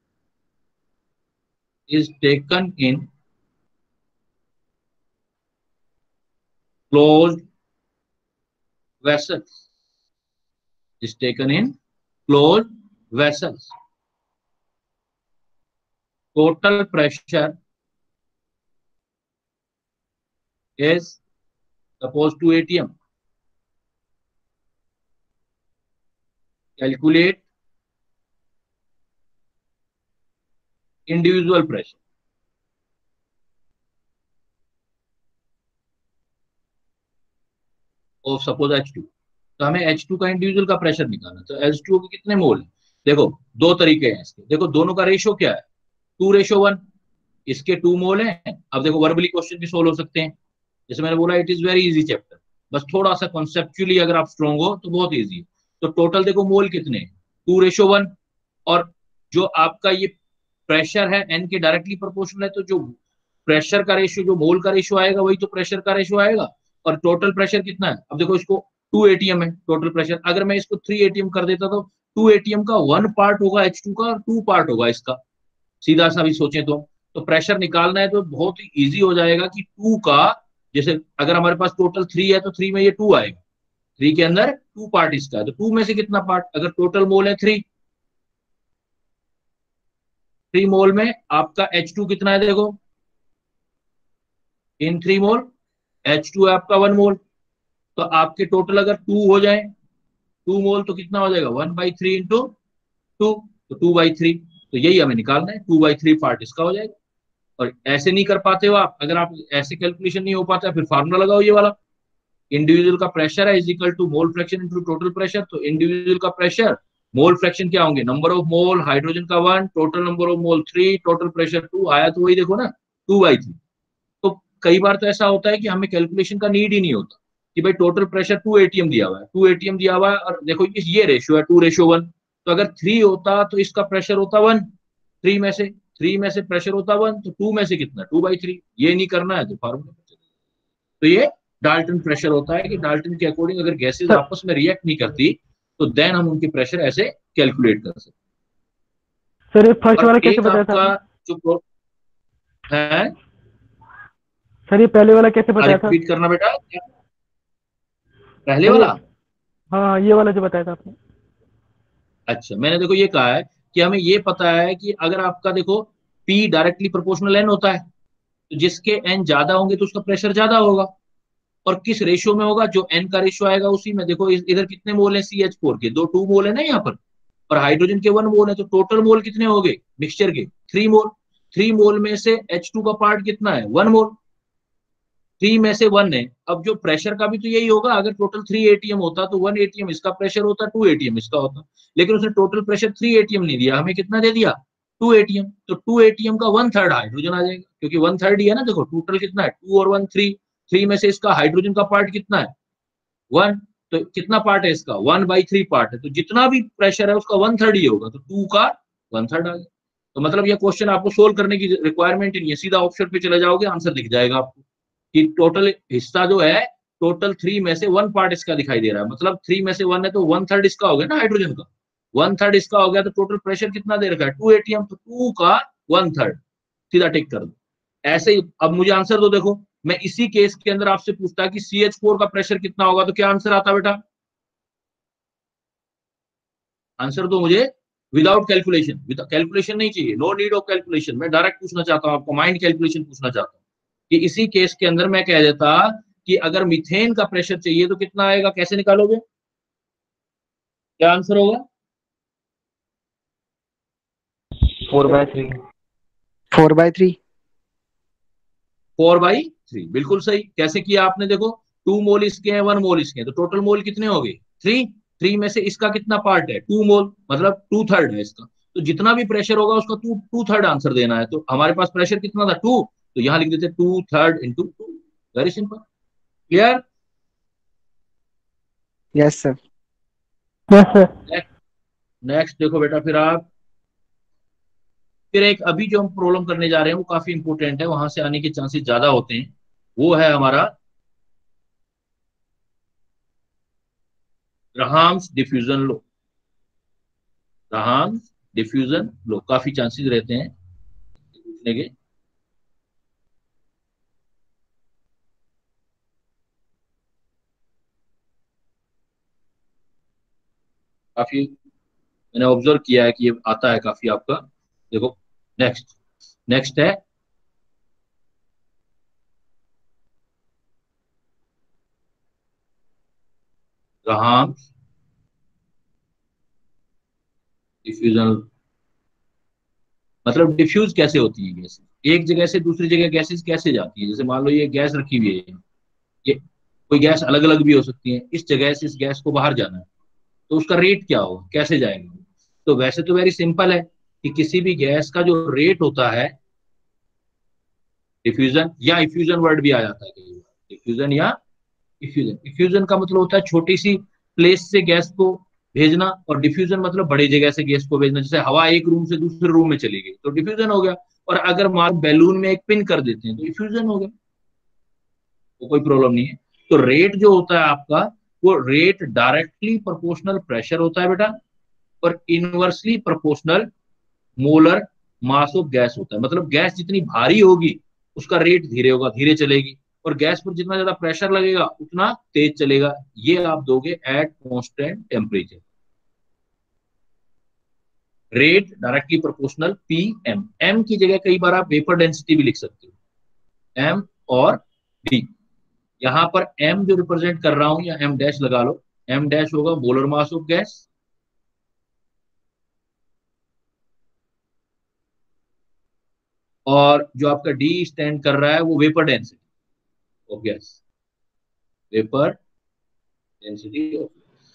is taken in closed vessels. Is taken in closed vessels. Total pressure is suppose 2 atm. Calculate individual pressure. Of suppose H2. तो हमें H2 का individual का pressure निकालना. तो H2 के कितने मोल है? देखो दो तरीके हैं इसके. देखो दोनों का रेशियो क्या है? 2:1. इसके 2 मोल हैं. अब देखो वर्बली क्वेश्चन भी सोल्व हो सकते हैं. जैसे मैंने बोला it is very easy chapter, बस थोड़ा सा कॉन्सेप्चुअली अगर आप स्ट्रॉन्ग हो तो बहुत इजी है. तो टोटल देखो मोल कितने, 2:1, और जो आपका ये प्रेशर है एन के डायरेक्टली प्रोपोर्शनल है, तो जो प्रेशर का रेशियो, जो मोल का रेशियो आएगा वही तो प्रेशर का रेशियो आएगा। और टोटल प्रेशर कितना है, अब देखो इसको 2 एटीएम है टोटल प्रेशर, अगर मैं इसको 3 एटीएम कर देता तो 2 एटीएम का 1 पार्ट होगा H2 का और 2 पार्ट होगा इसका, सीधा सा भी सोचे तो प्रेशर निकालना है तो बहुत ही ईजी हो जाएगा कि 2 का, जैसे अगर हमारे पास टोटल 3 है तो 3 में ये 2 आएगा, 3 के अंदर 2 पार्ट इसका है, तो 2 में से कितना पार्ट, अगर टोटल मोल है 3 मोल में आपका H2 कितना है, देखो इन 3 मोल, H2 है आपका 1 मोल, तो आपके टोटल अगर 2 हो जाए 2 मोल तो कितना हो जाएगा 1/3 इंटू 2, तो 2/3, तो यही हमें निकालना है, 2/3 पार्ट इसका हो जाएगा। और ऐसे नहीं कर पाते हो आप, अगर आप ऐसे कैलकुलेशन नहीं हो पाता फिर फार्मूला लगाओ ये वाला, इंडिविजुअल का प्रेशर है is equal to mole fraction into total pressure. तो इंडिविजुअल का प्रेशर, मोल फ्रैक्शन क्या होंगे, नंबर ऑफ मोल, हाइड्रोजन का 1, total number of mole 3, total pressure 2 आया, तो वही देखो ना 2/3। तो कई बार तो ऐसा होता है कि हमें कैलकुलेशन का नीड ही नहीं होता कि भाई टोटल प्रेशर 2 एटीएम दिया हुआ है, 2 एटीएम दिया हुआ है और देखो ये रेशियो है 2:1, तो अगर 3 होता तो इसका प्रेशर होता 1, 3 में से प्रेशर होता 1, तो 2 में से कितना 2/3, ये नहीं करना है तो फार्मूला। तो ये डाल्टन प्रेशर होता है कि डाल्टन के अकॉर्डिंग अगर गैसेज सर आपस में रिएक्ट नहीं करती तो देन हम उनके प्रेशर ऐसे कैलकुलेट कर सकते सर ये फर्स्ट हैं। वाला और कैसे एक बताया था आपका आपने? जो है, सर ये पहले वाला कैसे बताया था? रिपीट करना बेटा, पहले सर ये, वाला। हाँ ये वाला जो बताया था आपने। अच्छा, मैंने देखो ये कहा है कि हमें ये पता है कि अगर आपका देखो P डायरेक्टली प्रोपोर्शनल N होता है, तो जिसके N ज्यादा होंगे तो उसका प्रेशर ज्यादा होगा, और किस रेशियो में होगा, जो N का रेशियो आएगा उसी में। देखो इधर कितने मोल है CH4 के, 2 मोल है ना यहाँ पर, और हाइड्रोजन के 1 मोल है, तो टोटल मोल कितने हो गए मिक्सचर के 3 मोल। 3 मोल में से H2 का पार्ट कितना है 1 मोल, 3 में से 1 है। अब जो प्रेशर का भी तो यही होगा, अगर टोटल 3 एटीएम होता तो 1 एटीएम इसका प्रेशर होता, 2 एटीएम इसका होता, लेकिन उसने टोटल प्रेशर 3 एटीएम नहीं दिया, हमें कितना दे दिया 2 एटीएम, तो 2 एटीएम का 1/3 हाइड्रोजन आ जाएगा, क्योंकि 1/3 ही है ना, देखो टोटल कितना है 2 और 1 3, 3 में से इसका हाइड्रोजन का पार्ट कितना है 1, तो कितना पार्ट है इसका 1/3 पार्ट है, तो जितना भी प्रेशर है उसका 1/3 ही होगा, तो 2 का 1/3 आ गया। तो मतलब ये क्वेश्चन आपको सोल्व करने की रिक्वायरमेंट ही नहीं है, सीधा ऑप्शन पे चले जाओगे आंसर दिख जाएगा आपको कि टोटल हिस्सा जो है, टोटल 3 में से 1 पार्ट इसका दिखाई दे रहा है, मतलब 3 में से 1 है तो 1/3 इसका हो गया ना हाइड्रोजन का, 1/3 इसका हो गया, तो टोटल प्रेशर कितना दे रखा है 2 एटीएम, तो 2 का 1/3, सीधा टिक कर दो। ऐसे ही अब मुझे आंसर दो, देखो मैं इसी केस के अंदर आपसे पूछता कि CH4 का प्रेशर कितना होगा, तो क्या आंसर आता बेटा, आंसर दो मुझे विदाउट कैलकुलेशन, विदाउट कैलकुलेशन नहीं चाहिए, नो नीड ऑफ कैलकुलेशन, मैं डायरेक्ट पूछना चाहता हूँ आपको, माइंड कैलकुलेशन पूछना चाहता हूँ कि इसी केस के अंदर मैं कह देता कि अगर मीथेन का प्रेशर चाहिए तो कितना आएगा, कैसे निकालोगे, क्या आंसर होगा 4/3। 4/3। 4/3, बिल्कुल सही। कैसे किया आपने, देखो 2 मोल इसके हैं 1 मोल इसके हैं, तो टोटल मोल कितने हो गए 3, 3 में से इसका कितना पार्ट है 2 मोल, मतलब 2/3 है इसका, तो जितना भी प्रेशर होगा उसका 2/3 आंसर देना है, तो हमारे पास प्रेशर कितना था 2, तो यहाँ लिख देते 2/3 into 2, very simple, clear. Yes sir. Yes sir. Next देखो बेटा, फिर एक अभी जो हम प्रॉब्लम करने जा रहे हैं वो काफी इंपॉर्टेंट है, वहां से आने के चांसेस ज्यादा होते हैं, वो है हमारा Graham's diffusion law. Graham's diffusion law, काफी चांसेस रहते हैं पूछने के। काफी मैंने ऑब्जर्व किया है कि ये आता है काफी आपका। देखो नेक्स्ट, नेक्स्ट है ग्राहम्स डिफ्यूजन, मतलब डिफ्यूज कैसे होती है गैसेस, एक जगह से दूसरी जगह गैसेस कैसे जाती है, जैसे मान लो ये गैस रखी हुई है, ये कोई गैस अलग अलग भी हो सकती है, इस जगह से इस गैस को बाहर जाना है, तो उसका रेट क्या होगा, कैसे जाएगा। तो वैसे तो वेरी सिंपल है कि किसी भी गैस का जो रेट होता है, डिफ्यूजन या इफ्यूजन वर्ड भी आ जाता है कई बार, डिफ्यूजन या इफ्यूजन। इफ्यूजन का मतलब होता है छोटी सी प्लेस से गैस को भेजना, और डिफ्यूजन मतलब बड़ी जगह से गैस को भेजना, जैसे हवा एक रूम से दूसरे रूम में चली गई तो डिफ्यूजन हो गया, और अगर मान बैलून में एक पिन कर देते हैं तो डिफ्यूजन हो गया, वो कोई प्रॉब्लम नहीं है। तो रेट जो होता है आपका, वो रेट डायरेक्टली प्रोपोर्शनल प्रेशर होता है बेटा, और inversely proportional molar mass of gas होता है। मतलब गैस जितनी भारी होगी उसका रेट धीरे होगा, धीरे चलेगी, और गैस पर जितना ज्यादा प्रेशर लगेगा उतना तेज चलेगा। ये आप दोगे at constant temperature. Rate directly proportional P M. M की जगह कई बार आप वेपर डेंसिटी भी लिख सकते हो, एम और डी। यहां पर एम जो रिप्रेजेंट कर रहा हूं, या एम डैश लगा लो, एम डैश होगा मोलर मास ऑफ गैस, और जो आपका डी स्टैंड कर रहा है वो vapour density of gas, vapour density of,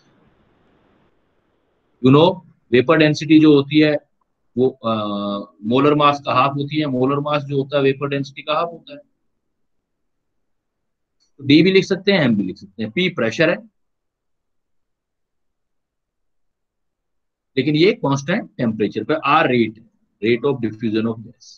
you know, vapour density जो होती है वो मोलर मास का हाफ होती है, मोलर मास जो होता है वेपर डेंसिटी का हाफ होता है। तो डी भी लिख सकते हैं, एम भी लिख सकते हैं। पी प्रेशर है, लेकिन ये कांस्टेंट टेम्परेचर पे। आर रेट है, rate of diffusion of gas,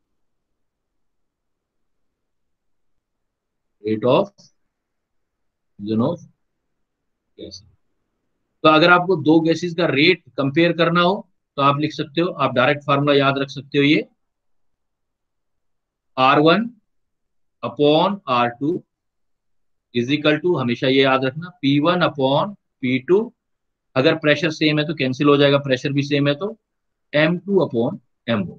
rate of diffusion of gas. तो अगर आपको दो गैसेस का रेट कंपेयर करना हो तो आप लिख सकते हो, आप डायरेक्ट फार्मूला याद रख सकते हो, ये R1 upon R2 is equal to, हमेशा ये याद रखना, P1 अपॉन P2। अगर प्रेशर सेम है तो कैंसिल हो जाएगा, प्रेशर भी सेम है तो M2 upon M1,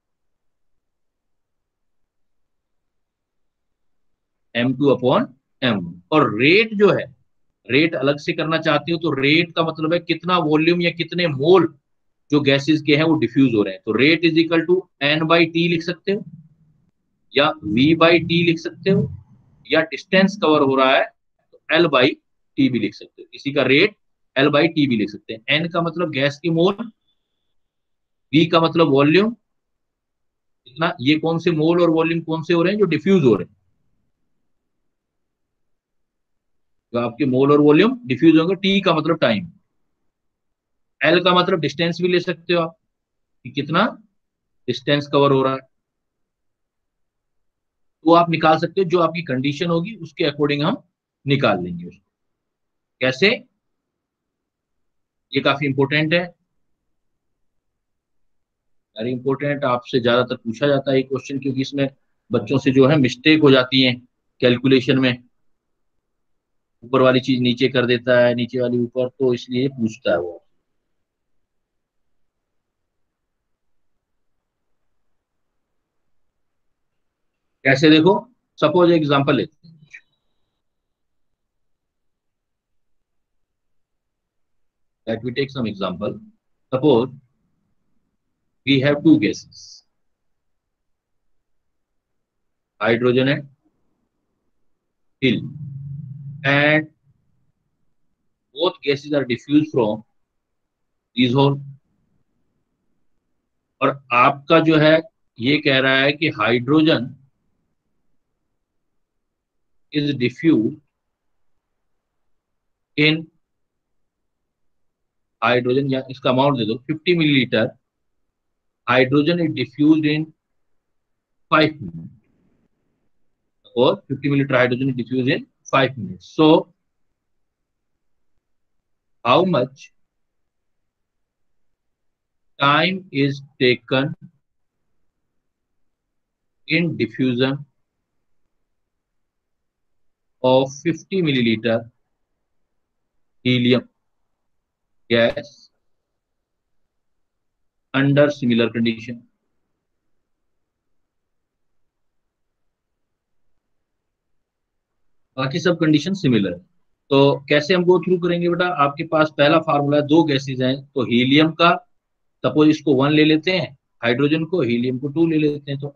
M2 upon M1। और रेट जो है, रेट अलग से करना चाहती हो तो रेट का मतलब है कितना वॉल्यूम या कितने मोल जो गैसेस के हैं वो डिफ्यूज हो रहे हैं। तो rate is equal to N by T लिख सकते हो, या V बाई टी लिख सकते हो, या डिस्टेंस कवर हो रहा है तो L बाई टी भी लिख सकते हो। इसी का रेट L बाई टी भी लिख सकते हैं। N का मतलब गैस की मोल, V का मतलब वॉल्यूम, इतना, ये कौन से मोल और वॉल्यूम कौन से हो रहे हैं जो डिफ्यूज हो रहे हैं, जो आपके मोल और वॉल्यूम डिफ्यूज होंगे। T का मतलब टाइम, L का मतलब डिस्टेंस भी ले सकते हो आप, कि कितना डिस्टेंस कवर हो रहा है, तो आप निकाल सकते हो। जो आपकी कंडीशन होगी उसके अकॉर्डिंग हम निकाल लेंगे उसको। कैसे, ये काफी इंपॉर्टेंट है, वेरी इंपॉर्टेंट। आपसे ज्यादातर पूछा जाता है ये क्वेश्चन, क्योंकि इसमें बच्चों से जो है मिस्टेक हो जाती है कैलकुलेशन में, ऊपर वाली चीज नीचे कर देता है, नीचे वाली ऊपर, तो इसलिए पूछता है वो। कैसे, देखो, सपोज एग्जांपल लेते हैं, let we take some example. Suppose we have two gases, hydrogen and helium, and both gases are diffused from these hole। और आपका जो है ये कह रहा है कि hydrogen is diffuse in, hydrogen, या इसका अमाउंट दे दो 50 millilitre, hydrogen is diffuse in 5 minute, और 50 millilitre hydrogen is diffuse in 5 minute. So how much time is taken in diffusion of 50 milliliter helium gas under similar condition। बाकी सब condition similar है। तो कैसे हम गो थ्रू करेंगे बेटा, आपके पास पहला फार्मूला, दो गैसेज हैं तो हीलियम का, सपोज इसको 1 ले लेते हैं, हाइड्रोजन को, हीलियम को 2 ले लेते हैं, तो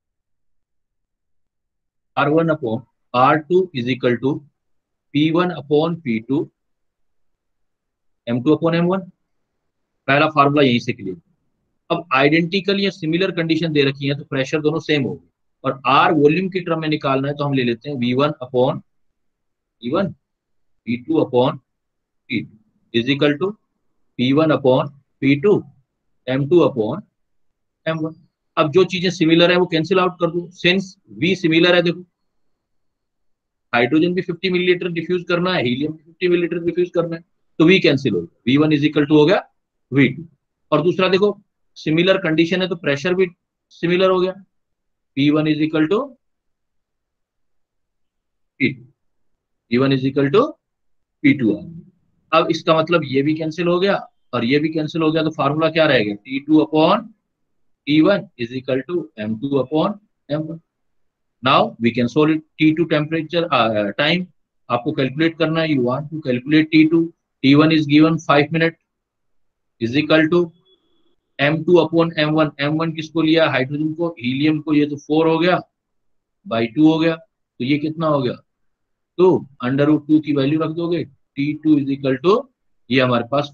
R1 upon R2 is equal to P1 upon P2, M2 upon M1। पहला फार्मूला यहीं से क्लियर। अब आइडेंटिकल या सिमिलर कंडीशन दे रखी है तो प्रेशर दोनों सेम होगी, और R वॉल्यूम की टर्म में निकालना है तो हम ले लेते हैं V1 upon V1, V2 upon P2 is equal to P1 upon P2 M2 upon M1। अब जो चीजें सिमिलर है वो कैंसिल आउट कर दो, सिंस V सिमिलर है। देखो हाइड्रोजन भी 50 मिलीलीटर डिफ्यूज करना है, हीलियम भी 50 मिलीलीटर डिफ्यूज करना है, तो V कैंसिल हो गया, V1 इज इक्वल टू हो गया V2। और दूसरा देखो सिमिलर कंडीशन है तो प्रेशर भी सिमिलर हो गया, P1 is equal to P2, P1 is equal to P2। अब इसका मतलब ये भी कैंसिल हो गया और ये भी कैंसिल हो गया, तो फार्मूला क्या रहेगा, T2 upon T1 is equal to M2 upon M1। Now we can solve it. T2 temperature time आपको कैलकुलेट करना है, you want to calculate T2, T1 is given 5 minute is equal to M2 upon M1। M1 किसको लिया, hydrogen को, helium को, ये तो 4 हो गया बाई 2 हो गया, तो ये कितना हो गया, तो अंडर रूट 2 की वैल्यू रख दोगे, T2 इज इक्वल टू, ये हमारे पास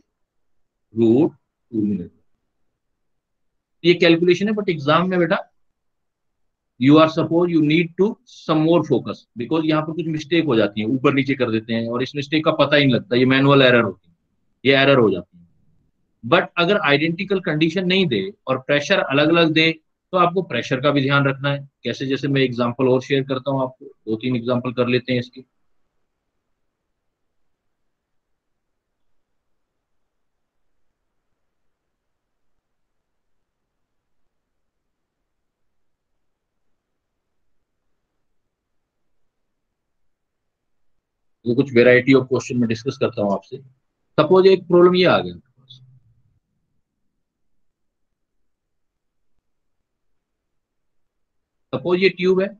5√2 मिनट। ये कैलकुलेशन है, बट एग्जाम में बेटा you are suppose you need to some more focus, because यहाँ पर कुछ मिस्टेक हो जाती है, ऊपर नीचे कर देते हैं और इस मिस्टेक का पता ही नहीं लगता, ये मैनुअल एरर होती है, ये एरर हो जाती है। बट अगर आइडेंटिकल कंडीशन नहीं दे और प्रेशर अलग अलग दे तो आपको प्रेशर का भी ध्यान रखना है। कैसे, जैसे मैं एग्जांपल और शेयर करता हूँ आपको, 2-3 एग्जांपल कर लेते हैं इसके। तो कुछ वेराइटी ऑफ क्वेश्चन में डिस्कस करता हूँ आपसे। सपोज एक प्रॉब्लम ये आ गया, सपोज ये ट्यूब है,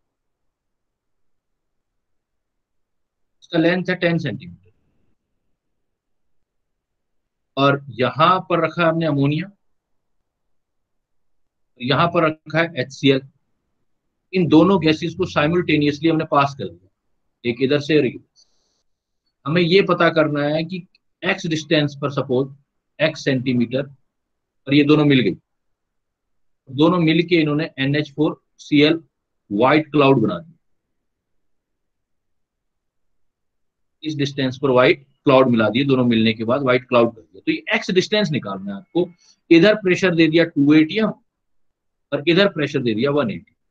इसका लेंथ है 10 सेंटीमीटर और यहां पर रखा है हमने अमोनिया, यहां पर रखा है HCl। इन दोनों गैसेस को साइमल्टेनियसली हमने पास कर दिया, एक इधर से और एक इधर से। हमें ये पता करना है कि x डिस्टेंस पर, सपोज x सेंटीमीटर, और ये दोनों मिल गई, दोनों मिलके इन्होंने NH4Cl व्हाइट क्लाउड बना दिया। इस डिस्टेंस पर व्हाइट क्लाउड मिला दिए, दोनों मिलने के बाद व्हाइट क्लाउड कर दिया। तो ये x डिस्टेंस निकालना है आपको। इधर प्रेशर दे दिया 2 atm और इधर प्रेशर दे दिया 1 atm।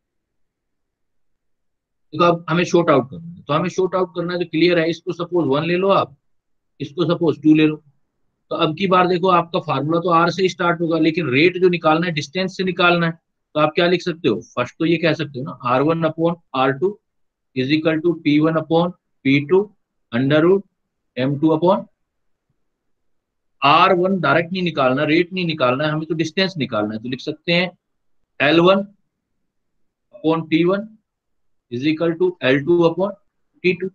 तो अब हमें शॉर्ट आउट करना है, तो हमें शॉर्ट आउट करना है तो क्लियर है, इसको सपोज 1 ले लो आप, इसको सपोज 2 ले लो। तो अब की बार देखो आपका फार्मूला तो R से ही स्टार्ट होगा, लेकिन रेट जो निकालना है डिस्टेंस से निकालना है। तो आप क्या लिख सकते हो, फर्स्ट तो ये कह सकते हो ना, R1 upon R2 is equal to P1 upon P2 under root M2 upon R1। Direct नहीं निकालना, रेट नहीं निकालना है, हमें तो डिस्टेंस निकालना है। तो लिख सकते हैं L1 upon T1 is equal to L2 upon T2।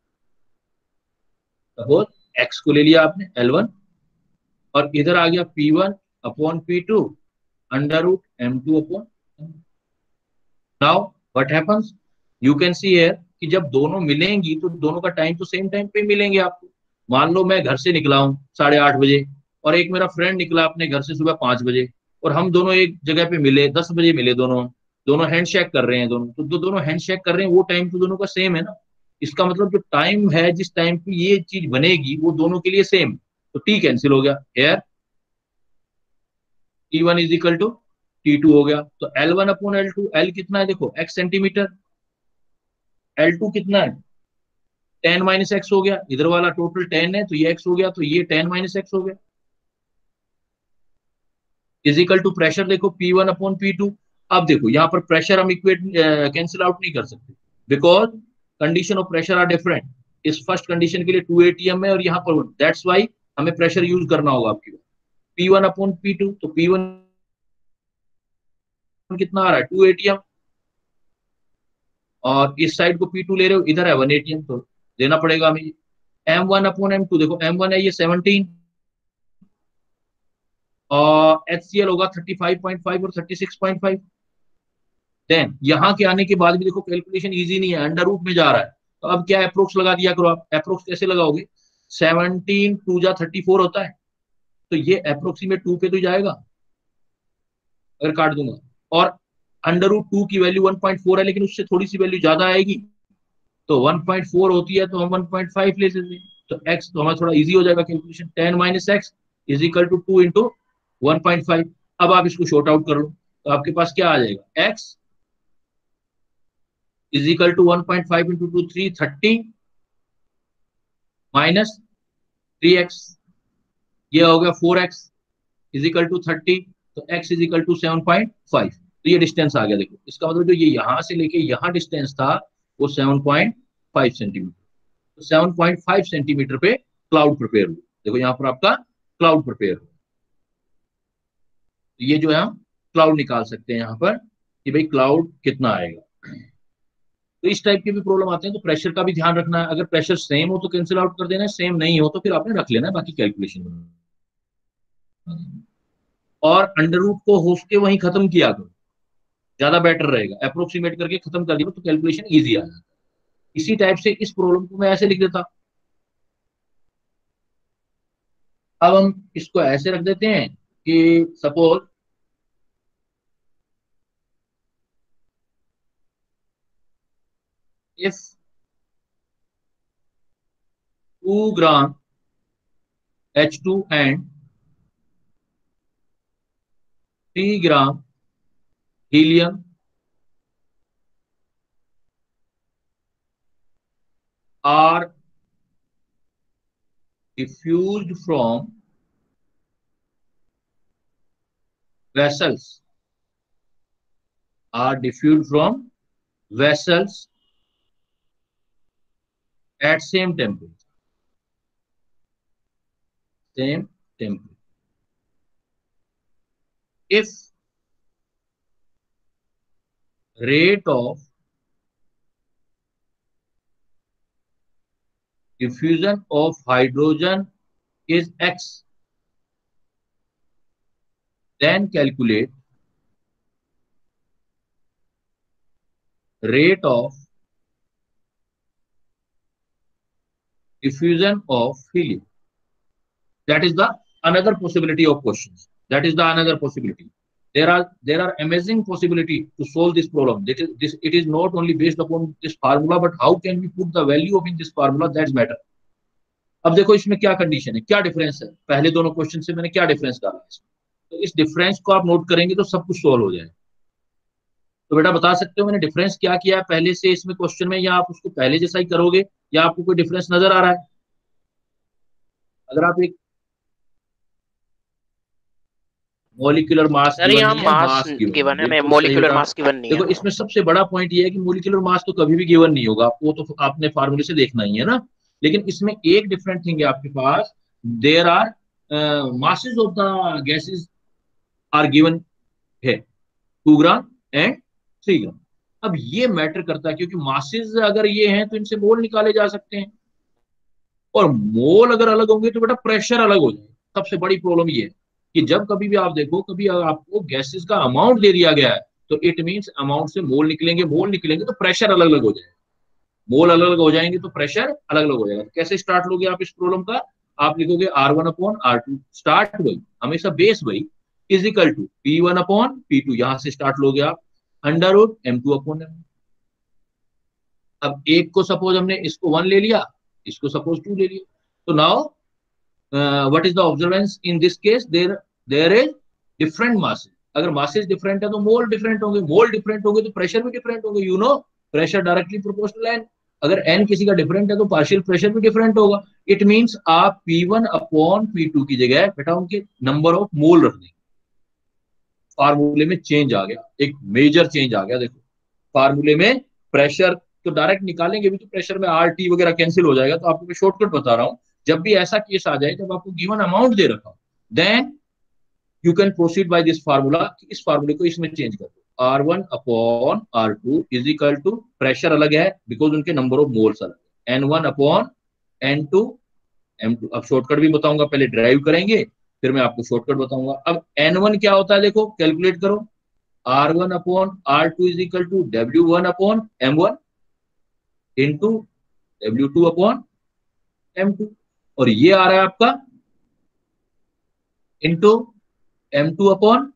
Suppose x को ले लिया आपने L1 और इधर आ गया P1 upon P2 under root M2 upon. Now what happens, you can see here कि जब दोनों मिलेंगी तो दोनों का टाइम तो सेम टाइम पे मिलेंगे आपको। मान लो मैं घर से निकला हूँ 8:30 बजे और एक मेरा फ्रेंड निकला अपने घर से सुबह 5 बजे, और हम दोनों एक जगह पे मिले 10 बजे मिले, दोनों दोनों हैंड शेक कर रहे हैं, दोनों तो दोनों हैंड शेक कर रहे हैं, वो टाइम तो दोनों का सेम है ना। इसका मतलब जो टाइम है, जिस टाइम पे ये चीज बनेगी वो दोनों के लिए सेम, तो टी कैंसिल हो गया hair, T1 is equal to T2 हो गया। तो L1 अपॉन L2, L कितना है देखो x सेंटीमीटर, L2 कितना है 10 माइनस एक्स हो गया, इधर वाला टोटल 10 है तो ये x हो गया, तो ये 10 माइनस एक्स हो गया, इज इक्वल टू प्रेशर देखो P1 अपॉन P2। अब देखो यहाँ पर प्रेशर हम इक्वेट कैंसिल आउट नहीं कर सकते, because condition of pressure are different. इस फर्स्ट कंडीशन के लिए 2 atm है और यहाँ पर दैट्स वाई हमें प्रेशर यूज करना होगा आपकी P1 अपॉन P2। तो P1 कितना आ रहा है 2 atm और इस साइड को P2 ले रहे हो, इधर है 1 atm, तो देना पड़ेगा हमें। M1 अपॉन M2 देखो M1 है ये 17 और HCl होगा 35.5 और 36.5। देन यहाँ के आने के बाद भी देखो कैलकुलेशन इजी नहीं है, अंडर रूट में जा रहा है, तो अब क्या अप्रोक्स लगा दिया करो आप। अप्रोक्स कैसे लगाओगे, 17 2 जा 34 होता है, तो ये अप्रोक्सीमेट 2 पे तो जाएगा अगर काट दूंगा, और अंडर रूट 2 की वैल्यू 1.4 है, लेकिन उससे थोड़ी सी वैल्यू ज्यादा आएगी, तो 1.4 होती है तो हम 1.5 ले सकते हैं। तो x तो हमारा थोड़ा इजी हो जाएगा calculation, 10 minus X is equal to 2 into 1.5। अब आप इसको शॉर्ट आउट कर लो तो आपके पास क्या आ जाएगा, x is equal to 1.5 into 2 330 minus 3x, ये हो गया 4x इज इक्वल टू 30, तो x इज इक्वल टू 7.5। तो ये डिस्टेंस आ गया। देखो इसका मतलब जो ये यहां से लेके यहां डिस्टेंस था वो 7.5 सेंटीमीटर। तो 7.5 सेंटीमीटर पे क्लाउड प्रिपेयर हुआ। देखो यहाँ पर आपका क्लाउड प्रिपेयर हुआ। तो ये जो है हम क्लाउड निकाल सकते हैं यहाँ पर कि भाई क्लाउड कितना आएगा। तो इस टाइप के भी प्रॉब्लम आते हैं, तो प्रेशर का भी ध्यान रखना है। अगर प्रेशर सेम हो तो कैंसिल आउट कर देना है, सेम नहीं हो तो फिर आपने रख लेना है बाकी कैलकुलेशन। और अंडर रूट को होश के वहीं खत्म किया करो, ज्यादा बेटर रहेगा। अप्रोक्सीमेट करके खत्म कर दिया तो कैलकुलेशन ईजी आ जाता है। इसी टाइप से इस प्रॉब्लम को मैं ऐसे लिख देता। अब हम इसको ऐसे रख देते हैं कि suppose if 2 gram H2 and 3 gram helium are diffused from vessels at same temperature. If rate of diffusion of hydrogen is x, then calculate rate of diffusion of helium. That is the another possibility of questions. That is the another possibility. There are amazing possibility to solve this problem. It is not only based upon this formula, but how can we put the value of in this formula, that's matter. अब देखो इसमें क्या condition है, क्या difference है, पहले दोनों question से मैंने क्या डिफरेंस डाला है। तो इस डिफरेंस को आप नोट करेंगे तो सब कुछ सोल्व हो जाएगा। तो बेटा बता सकते हो मैंने डिफरेंस क्या किया है पहले से इसमें क्वेश्चन में, या आप उसको पहले जैसा ही करोगे, या आपको कोई डिफरेंस नजर आ रहा है? अगर आप एक मॉलिक्यूलर मास सर गिवन यहाँ नहीं है, मास गिवन है, मैं बिल्कुल सही मोलिकुलर बेटा। मास गिवन नहीं देखो है। इसमें सबसे बड़ा पॉइंट ये है कि मॉलिक्यूलर मास तो कभी भी गिवन नहीं होगा आपको, तो आपने फार्मूले से देखना ही है ना। लेकिन इसमें एक डिफरेंट थिंग है आपके पास, there are masses of the gases are given है 2 ग्राम एंड 3 ग्राम। अब ये मैटर करता है क्योंकि मासेस अगर ये हैं तो इनसे मोल निकाले जा सकते हैं, और मोल अगर अलग होंगे तो बेटा प्रेशर अलग हो जाएगा। सबसे बड़ी प्रॉब्लम ये है कि जब कभी भी आप देखो, कभी अगर आपको गैसेस का अमाउंट दे दिया गया है तो इट मींस अमाउंट से मोल निकलेंगे, मोल निकलेंगे तो प्रेशर अलग अलग हो जाएगा। मोल अलग अलग हो जाएंगे तो प्रेशर अलग अलग हो जाएगा। तो कैसे स्टार्ट लोगे आप इस प्रॉब्लम का? आप लिखोगे R1/R2, स्टार्ट वही हमेशा बेस वही, इज इक्वल टू P1/P2, यहां से स्टार्ट लोगे आप, अंडर रूट M2/M। अब एक को सपोज हमने इसको 1 ले लिया, इसको सपोज 2 ले लिया, तो now what is the observance in this case, there is different masses. अगर मासेस डिफरेंट है तो मोल डिफरेंट होंगे, मोल डिफरेंट होंगे तो प्रेशर भी डिफरेंट होंगे। You know pressure directly proportional n, अगर एन किसी का डिफरेंट है तो पार्शियल प्रेशर भी डिफरेंट होगा। इट मींस आप P1/P2 की जगह बेटा उनके नंबर ऑफ मोल रख देंगे। फार्मूले में चेंज आ गया, एक मेजर चेंज आ गया। देखो फार्मूले में प्रेशर तो डायरेक्ट निकालेंगे भी तो प्रेशर में RT वगैरह कैंसिल हो जाएगा। तो आपको मैं शॉर्टकट बता रहा हूं, जब भी ऐसा केस आ जाए जब आपको गिवन अमाउंट दे रखा हो, then you can proceed by this formula. इस फार्मूले को इसमें चेंज कर दो, R1/R2 is equal to, pressure अलग है बिकॉज उनके नंबर ऑफ मोल्स अलग है, N1/N2 M2। अब शॉर्टकट भी बताऊंगा, पहले ड्राइव करेंगे फिर मैं आपको शॉर्टकट बताऊंगा। अब N1 क्या होता है देखो कैलकुलेट करो, R1/R2 is equal to W1/M1 into W2/M2, और ये आ रहा है आपका इंटू M2/M1।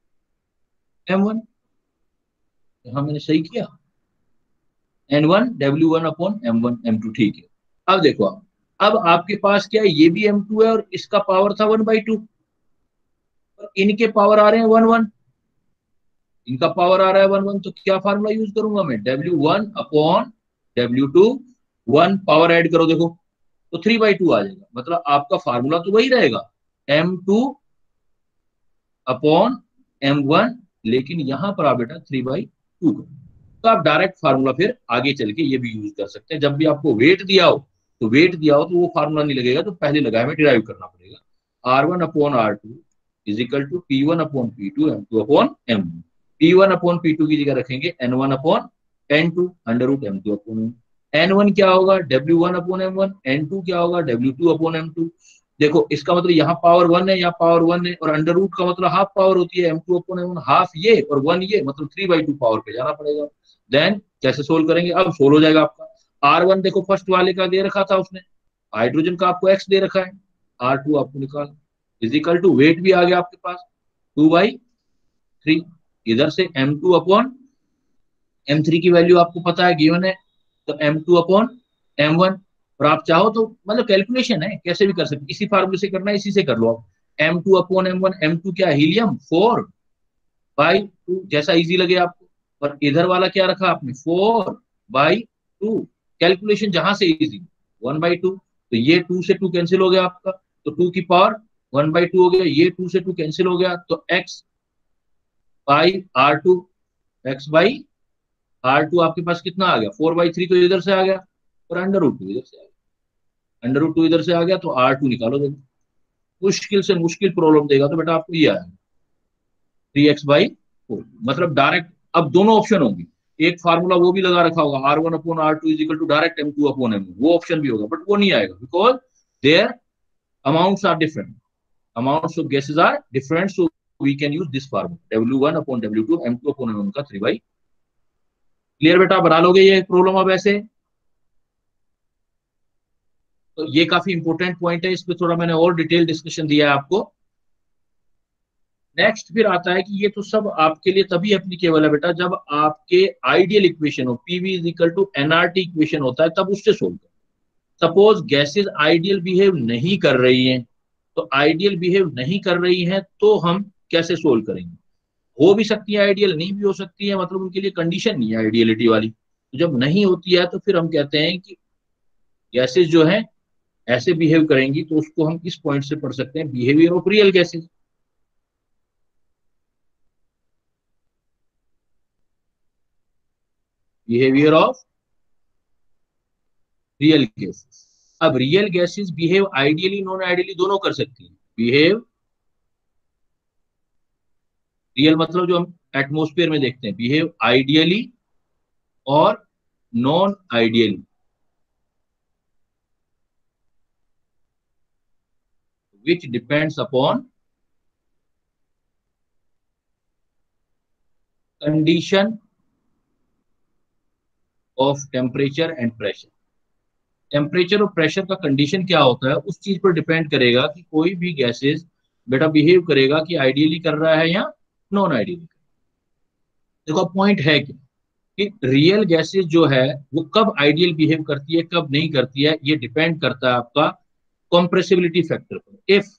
यहां मैंने सही किया, N1 W1/M1 M2, ठीक है। अब देखो आप अब आपके पास क्या है, ये भी m2 है और इसका पावर था 1/2 और इनके पावर आ रहे हैं 1/1, इनका पावर आ रहा है 1/1, तो क्या फार्मूला यूज करूंगा मैं, W1 upon W2, 1 power add करो देखो तो 3/2 आ जाएगा। मतलब आपका फार्मूला तो वही रहेगा m2 अपॉन m1, लेकिन यहां पर आप बेटा 3/2 करो। तो आप डायरेक्ट फार्मूला फिर आगे चल के ये भी यूज कर सकते हैं। जब भी आपको वेट दिया हो तो वो फार्मूला नहीं लगेगा जो पहले लगाया में डिराइव करना पड़ेगा। R1 upon R2 is equal to P1 upon P2 M2 upon M1। P1 upon P2 की जगह रखेंगे N1 upon N2 under root M2 upon N1 क्या होगा W1 अपॉन M1, N2 क्या होगा W2 अपॉन M2। देखो इसका मतलब यहाँ पावर 1 है, यहाँ पावर 1 है और अंडर रूट का मतलब हाफ पावर होती है, M2 अपॉन M1, हाफ ये और 1 ये, मतलब 3/2 पावर पे जाना पड़ेगा। देन कैसे सोल्व करेंगे, अब सोल्व हो जाएगा आपका। R1 देखो फर्स्ट वाले का दे रखा था उसने, हाइड्रोजन का आपको X दे रखा है, R2 आपको निकाल इज इक्वल टू वेट भी आ गया आपके पास 2/3, इधर से M2 अपॉन M3 की वैल्यू आपको पता है गिवन है, तो M2 अपॉन M1, और आप चाहो तो मतलब कैलकुलेशन है कैसे भी कर सकते, इसी फार्मूले से करना है, इसी से कर लो आप। M2 अपॉन M1, M2 क्या हीलियम 4/2, जैसा इजी लगे आपको, और इधर वाला क्या रखा आपने 4/2, कैलकुलेशन जहां से इजी 1/2, तो ये 2 से 2 कैंसिल हो गया आपका, तो 2 की पावर 1/2 हो गया, ये 2 से 2 कैंसिल हो गया, तो x/R2, x/R2 आपके पास कितना आ गया 4/3, तो इधर से आ गया, और अंडर रूट 2 इधर से आ गया, अंडर रूट 2 इधर से आ गया, तो R2 निकालो। देखो मुश्किल से मुश्किल प्रॉब्लम देगा तो बेटा आपको ये आएगा 3x/4, मतलब डायरेक्ट। अब दोनों ऑप्शन होंगे, एक फार्मूला वो भी लगा रखा होगा R1 upon R2 is equal to direct M2 upon M1, वो ऑप्शन भी होगा, बट वो नहीं आएगा because there amounts are different, amounts of gases are different, so we can use this formula W1 upon W2 M2 upon M1 का 3/, clear बेटा, बना लोगे ये प्रॉब्लम अब ऐसे। तो ये काफी इंपॉर्टेंट पॉइंट है, इस पे थोड़ा मैंने और डिटेल डिस्कशन दिया है आपको। नेक्स्ट फिर आता है कि ये तो सब आपके लिए तभी एप्लीकेबल है बेटा जब आपके आइडियल इक्वेशन हो, PV is equal to nRT equation होता है, तब उससे सोल्व करो। सपोज गैसेज आइडियल बिहेव नहीं कर रही हैं, तो आइडियल बिहेव नहीं कर रही हैं तो हम कैसे सोल्व करेंगे, हो भी सकती है आइडियल, नहीं भी हो सकती है, मतलब उनके लिए कंडीशन नहीं है आइडियलिटी वाली, तो जब नहीं होती है तो फिर हम कहते हैं कि गैसेज जो है ऐसे बिहेव करेंगी, तो उसको हम इस पॉइंट से पढ़ सकते हैं behaviour of real gases. Behaviour of real gases. अब real gases behave ideally non ideally दोनों कर सकती है, बिहेव रियल मतलब जो हम एटमॉस्फेयर में देखते हैं, बिहेव आइडियली और non ideally, which depends upon condition of temperature and pressure। Temperature और प्रेशर का कंडीशन क्या होता है उस चीज पर डिपेंड करेगा कि कोई भी गैसेस बेटा बिहेव करेगा कि आइडियली कर रहा है या नॉन आइडियली। देखो पॉइंट है कि रियल गैसेस जो है वो कब आइडियल बिहेव करती है कब नहीं करती है, ये डिपेंड करता है आपका कंप्रेसिबिलिटी फैक्टर पर। इफ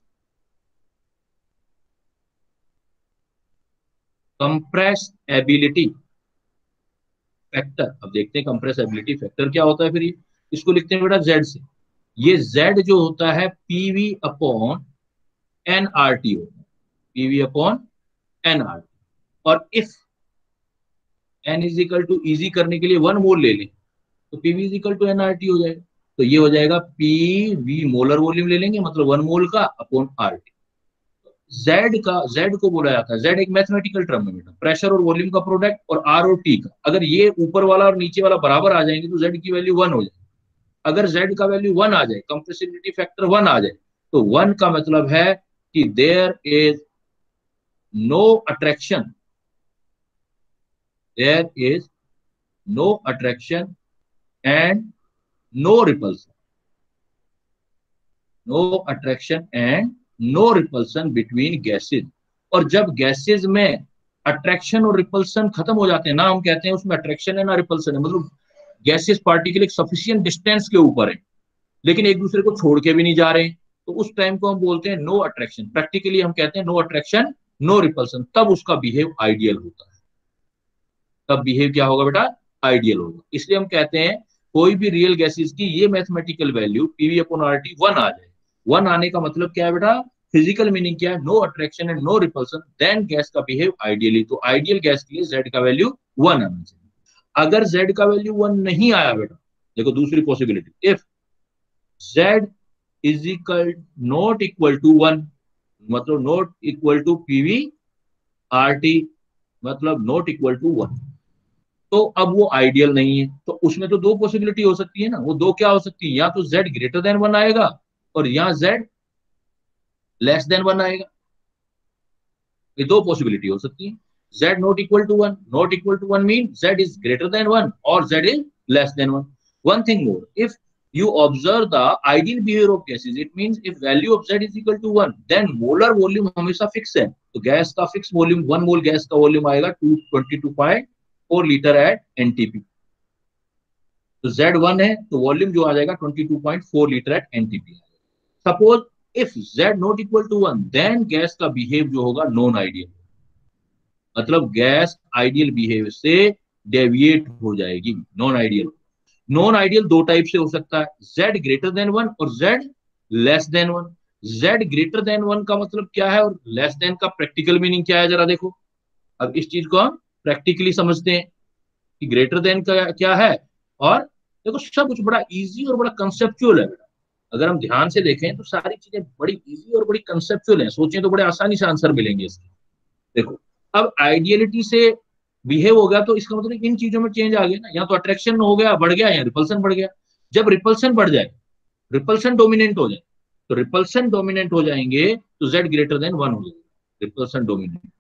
कंप्रेसिबिलिटी फैक्टर, अब देखते हैं कंप्रेसिबिलिटी फैक्टर क्या होता है, फिर इसको लिखते हैं बेटा जेड से। ये जेड जो होता है पीवी अपॉन एनआरटी होता है, पीवी अपॉन एनआरटी, और if n is equal to easy करने के लिए 1 मोल ले लें तो PV is equal to nRT हो जाएगा, तो ये हो जाएगा पीवी मोलर वॉल्यूम ले लेंगे मतलब 1 मोल का अपॉन आरटी। जेड को बोला जाता है, जेड एक मैथमेटिकल टर्म है बेटा, प्रेशर और वॉल्यूम का प्रोडक्ट और आर और टी का, अगर ये ऊपर वाला और नीचे वाला बराबर आ जाएंगे तो जेड की वैल्यू 1 हो जाए। अगर जेड का वैल्यू 1 आ जाए, कंप्रेसिबिलिटी फैक्टर 1 आ जाए, तो 1 का मतलब है कि there is no attraction, there is no attraction and no repulsion, no attraction and no repulsion between gases. और जब गैसेज में अट्रैक्शन और रिपल्सन खत्म हो जाते हैं ना, हम कहते हैं उसमें अट्रैक्शन है ना रिपल्सन है, मतलब गैसेज पार्टिकल एक सफिशिएंट डिस्टेंस के ऊपर है, लेकिन एक दूसरे को छोड़ के भी नहीं जा रहे हैं, तो उस टाइम को हम बोलते हैं नो अट्रैक्शन। प्रैक्टिकली हम कहते हैं नो अट्रैक्शन नो रिपल्सन, तब उसका बिहेव आइडियल होता है। तब बिहेव क्या होगा बेटा? आइडियल होगा। इसलिए हम कहते हैं कोई भी रियल गैसेस की ये mathematical value PV upon R T 1 आ जाए। 1 आने का मतलब क्या है बेटा? फिजिकल मीनिंग क्या है? No attraction and no repulsion, then gas का बिहेव आइडियली। तो आइडियल गैस के लिए जेड का वैल्यू 1 आना चाहिए। अगर जेड का वैल्यू 1 नहीं आया बेटा, देखो दूसरी possibility, if Z is equal not equal to 1, मतलब not equal to PV R T, मतलब नॉट इक्वल टू 1, तो अब वो आइडियल नहीं है। तो उसमें तो दो पॉसिबिलिटी हो सकती है ना। वो दो क्या हो सकती है? या तो z ग्रेटर देन 1 आएगा और या z लेस देन 1 आएगा। ये दो पॉसिबिलिटी हो सकती है। z not equal to 1, not equal to 1 mean z is greater than 1 और z is less than 1। One thing more, if you observe the ideal behavior of gases, it means if value of z is equal to 1, then molar volume हमेशा fix है। तो gas का fix volume, 1 mole gas का volume आएगा 22.4 litre at NTP. तो Z1 है तो volume जो आ जाएगा 22.4 litre at NTP. Suppose if Z not equal to 1, then gas का बिहेव जो होगा नॉन आइडियल, मतलब गैस आइडियल बिहेव से डेविएट हो जाएगी, नॉन आइडियल। नॉन आइडियल दो टाइप से हो सकता है, Z ग्रेटर देन 1 और Z less than 1। Z greater than 1 का मतलब क्या है और लेस देन का प्रैक्टिकल मीनिंग क्या है, जरा देखो। अब इस चीज को हम प्रैक्टिकली समझते हैं कि ग्रेटर देन का क्या है। और देखो सब कुछ बड़ा इजी और बड़ा कंसेप्चुअल है बेटा। अगर हम ध्यान से देखें तो सारी चीजें बड़ी इजी और बड़ी कंसेप्चुअल हैं, सोचें तो बड़े आसानी से आंसर मिलेंगे इसके। देखो अब आइडियलिटी से बिहेव हो गया तो इसका मतलब इन चीजों में चेंज आ गया ना, या तो अट्रैक्शन हो गया बढ़ गया या रिपल्सन बढ़ गया। जब रिपल्सन बढ़ जाए, रिपल्सन डोमिनेंट हो जाए, तो रिपल्सन डोमिनेंट हो जाएंगे तो जेड ग्रेटर देन 1 हो जाएगा, रिपल्सन डोमिनेंट।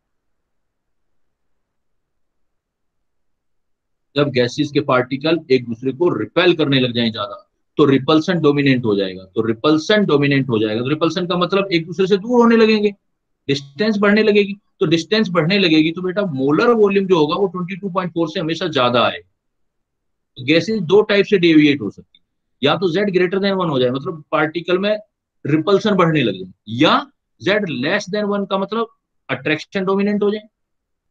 जब गैसेस के पार्टिकल एक दूसरे को रिपेल करने लग जाए ज्यादा, तो रिपल्सन डोमिनेंट हो जाएगा। तो रिपल्सन डोमिनेंट हो जाएगा तो रिपल्सन का मतलब एक दूसरे से दूर होने लगेंगे, डिस्टेंस बढ़ने लगेगी। तो डिस्टेंस बढ़ने लगेगी तो बेटा मोलर वॉल्यूम जो होगा वो 22.4 से हमेशा ज्यादा आए। तो गैसेस दो टाइप से डेविएट हो सकती है, या तो जेड ग्रेटर देन 1 हो जाए मतलब पार्टिकल में रिपल्सन बढ़ने लगे, या जेड लेस देन 1 का मतलब अट्रैक्शन डोमिनेंट हो जाए।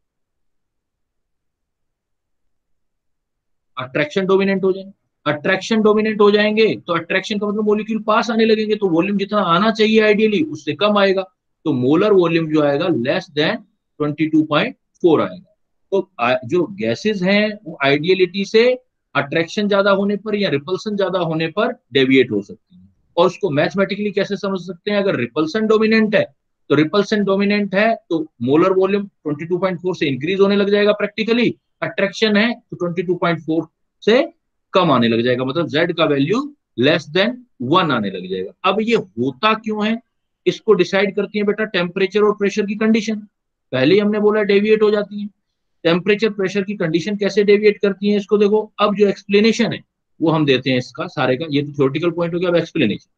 अट्रैक्शन डोमिनेंट हो जाए, अट्रैक्शन डोमिनेंट हो जाएंगे तो अट्रैक्शन का मतलब मोलिक्यूल पास आने लगेंगे, तो वॉल्यूम जितना आना चाहिए आइडियली उससे कम आएगा। तो मोलर वॉल्यूम जो आएगा लेस देन 22.4 आएगा। तो जो गैसेस हैं वो आइडियलिटी से अट्रैक्शन ज्यादा होने पर या रिपल्सन ज्यादा होने पर डेविएट हो सकती है। और उसको मैथमेटिकली कैसे समझ सकते हैं? अगर रिपल्सन डोमिनेंट है तो रिपल्सन डोमिनेंट है तो मोलर वॉल्यूम 22.4 से इंक्रीज होने लग जाएगा प्रैक्टिकली। अट्रैक्शन है तो 22.4 से कम आने लग जाएगा, मतलब z का वैल्यू लेस देन 1 आने लग जाएगा। अब ये होता क्यों है? इसको डिसाइड करती है बेटा टेम्परेचर और प्रेशर की कंडीशन। पहले ही हमने बोला डेविएट हो जाती है। टेम्परेचर प्रेशर की कंडीशन कैसे डेविएट करती है इसको देखो। अब जो एक्सप्लेनेशन है वो हम देते हैं इसका सारे का, ये तो थ्योरेटिकल पॉइंट हो गया। अब एक्सप्लेनेशन,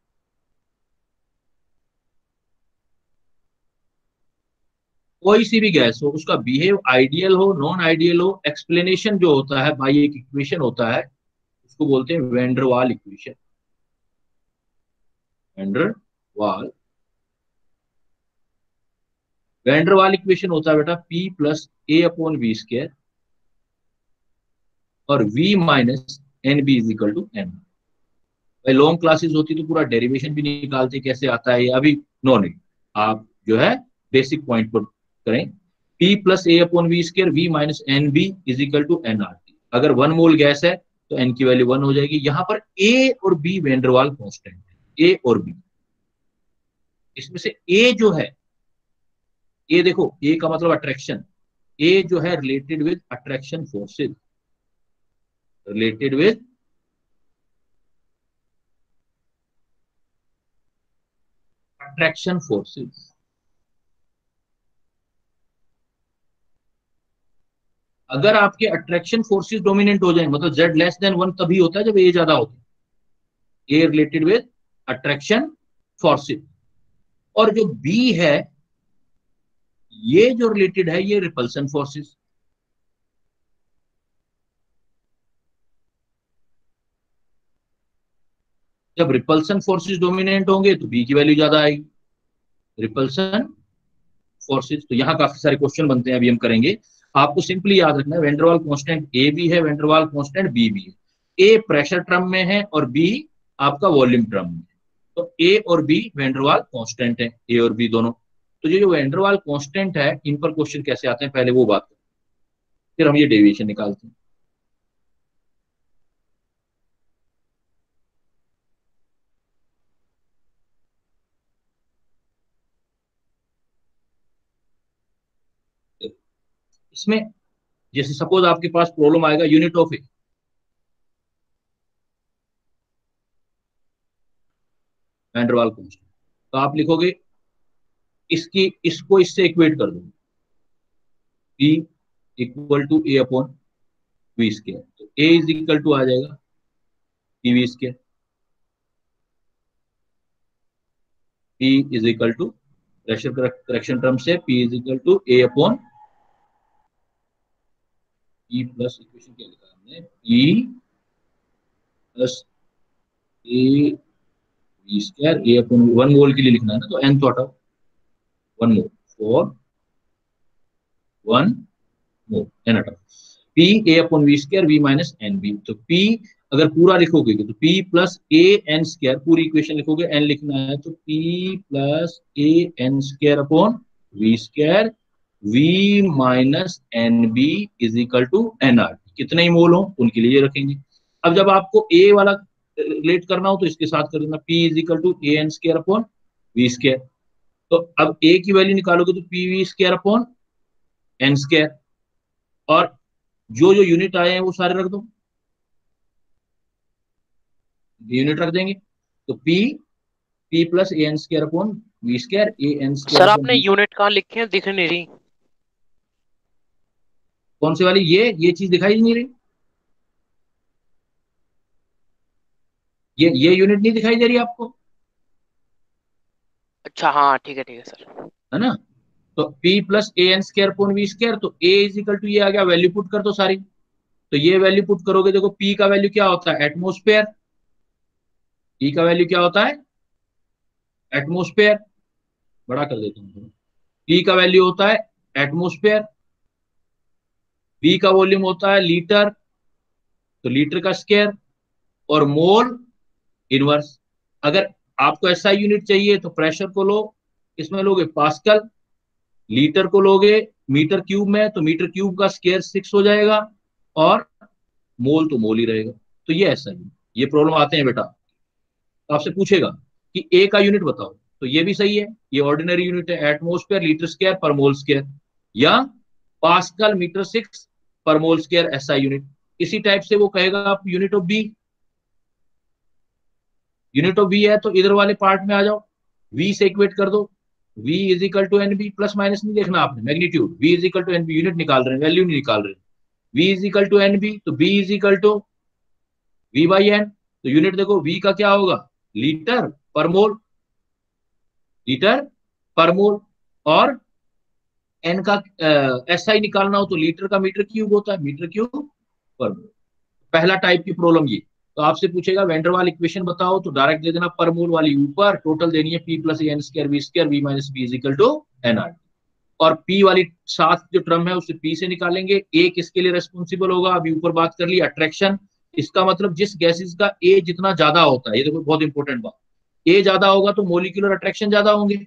कोई सी भी गैस हो उसका बिहेव आइडियल हो नॉन आइडियल हो, एक्सप्लेनेशन जो होता है भाई एक इक्वेशन होता है, उसको बोलते हैं van der Waals equation. Van der Waals van der Waals equation होता है बेटा P plus A upon V square और V minus N B is equal to N. भाई लॉन्ग क्लासेस होती तो पूरा डेरिवेशन भी निकालते कैसे आता है ये, अभी नो नहीं, आप जो है बेसिक पॉइंट पर करें। P plus A upon V square V minus N B is equal to N R T. अगर 1 मोल गैस है तो एन की वैल्यू 1 हो जाएगी। यहाँ पर ए और बी वेंडरवाल कांस्टेंट है, ए और बी। इसमें से ए जो है, ए देखो ए का मतलब अट्रैक्शन, ए जो है related with attraction forces, related with attraction forces. अगर आपके अट्रैक्शन फोर्सेस डोमिनेंट हो जाए, मतलब जेड लेस देन 1 तभी होता है जब ए ज्यादा होता है, A related with attraction forces. और जो बी है ये जो रिलेटेड है ये रिपल्सन फोर्सेस। जब रिपल्सन फोर्सेस डोमिनेंट होंगे तो बी की वैल्यू ज्यादा आएगी। रिपल्सन फोर्सेस, तो यहाँ काफी सारे क्वेश्चन बनते हैं, अभी हम करेंगे। आपको सिंपली याद रखना है वेंडरवाल कांस्टेंट ए भी है, वेंडरवाल कांस्टेंट बी भी है। ए प्रेशर टर्म में है और बी आपका वॉल्यूम टर्म में है। तो ए और बी वेंडरवाल कांस्टेंट है, ए और बी दोनों। तो ये जो वेंडरवाल कांस्टेंट है, इन पर क्वेश्चन कैसे आते हैं पहले वो बात करें, फिर हम ये डेविएशन निकालते हैं। इसमें जैसे सपोज आपके पास प्रॉब्लम आएगा unit of A, van der Waals constant, तो आप लिखोगे इसको इससे इक्वेट कर दो, P equal to A upon V square. तो ए इज इक्वल टू आ जाएगा P V square, P is equal to pressure correction term से P is equal to A upon P plus, equation क्या लिखा हमने, P plus A V square, A upon 1 mole के लिए लिखना है ना, तो n तो हटाओ, 1 मोल फॉर 1 मोल, n हटाओ, P A upon V square V minus N B. तो P अगर पूरा लिखोगे तो P plus A N square, पूरी इक्वेशन लिखोगे, n लिखना है तो P plus A N square upon V square V minus N B is equal to N R. कितने ही मोल हो उनके लिए रखेंगे। अब जब आपको ए वाला रिलेट करना हो तो इसके साथ कर देना, P is equal to A N square upon V square. तो अब ए की वैल्यू निकालोगे तो P V square upon N square, और जो जो यूनिट आए हैं वो सारे रख दो, यूनिट रख देंगे। तो P plus A N square upon V square, A N square sir upon आपने वी। यूनिट कहाँ लिखे हैं, दिख नहीं रही। कौन सी वाली, ये चीज दिखाई नहीं रही, ये यूनिट नहीं दिखाई दे रही आपको, अच्छा हाँ ठीक है सर। है ना। तो P plus A N square upon V square, तो A इज इक्वल टू ये आ गया, वैल्यू पुट कर दो सारी। तो ये वैल्यू पुट करोगे, देखो P का वैल्यू क्या होता है, एटमोस्फेयर। P का वैल्यू क्या होता है, एटमोस्फेयर। बड़ा कर देता हूँ, P का वैल्यू होता है एटमोस्फेयर, V का वॉल्यूम होता है लीटर, तो लीटर का स्क्वायर, और मोल इनवर्स। अगर आपको एसआई यूनिट चाहिए तो प्रेशर को लो, इसमें लोगे पास्कल, लीटर को लोगे मीटर क्यूब में, तो मीटर क्यूब का स्क्वायर 6 हो जाएगा, और मोल तो मोल ही रहेगा। तो ये ऐसा ही, ये प्रॉब्लम आते हैं बेटा, तो आपसे पूछेगा कि ए का यूनिट बताओ, तो ये भी सही है, ये ऑर्डिनरी यूनिट है, एटमोस्फेयर लीटर स्क्वायर पर मोल स्क्वायर, या पास्कल मीटर 6 पर मोल स्क्वायर एसआई यूनिट। इसी टाइप से वो कहेगा आप unit of B, unit of B है तो इधर वाले पार्ट में आ जाओ, v से इक्वेट कर दो, v is equal to N B, plus minus नहीं देखना आपने, magnitude, v is equal to N B, unit निकाल रहे हैं, वैल्यू नहीं निकाल रहे हैं, v is equal to N B, तो b is equal to v by N. तो यूनिट देखो v का क्या होगा, लीटर पर मोल, लीटर पर मोल, और n का एसआई निकालना हो तो लीटर का मीटर क्यूब होता है, मीटर क्यूब पर मोल। पहला टाइप की प्रॉब्लम ये। तो आपसे पूछेगा वेंडरवाल इक्वेशन बताओ, तो डायरेक्ट दे देना, पर मोल वाली ऊपर, टोटल देनी है P plus N square V minus B is equal to N R. और P वाली साथ जो टर्म है उसे P से निकालेंगे। ए किसके लिए रेस्पॉन्सिबल होगा, अभी ऊपर बात कर ली, अट्रैक्शन। इसका मतलब जिस गैसेस का ए जितना ज्यादा होता है, ये देखो बहुत इंपॉर्टेंट बात, ए ज्यादा होगा तो मोलिकुलर अट्रैक्शन ज्यादा होंगे।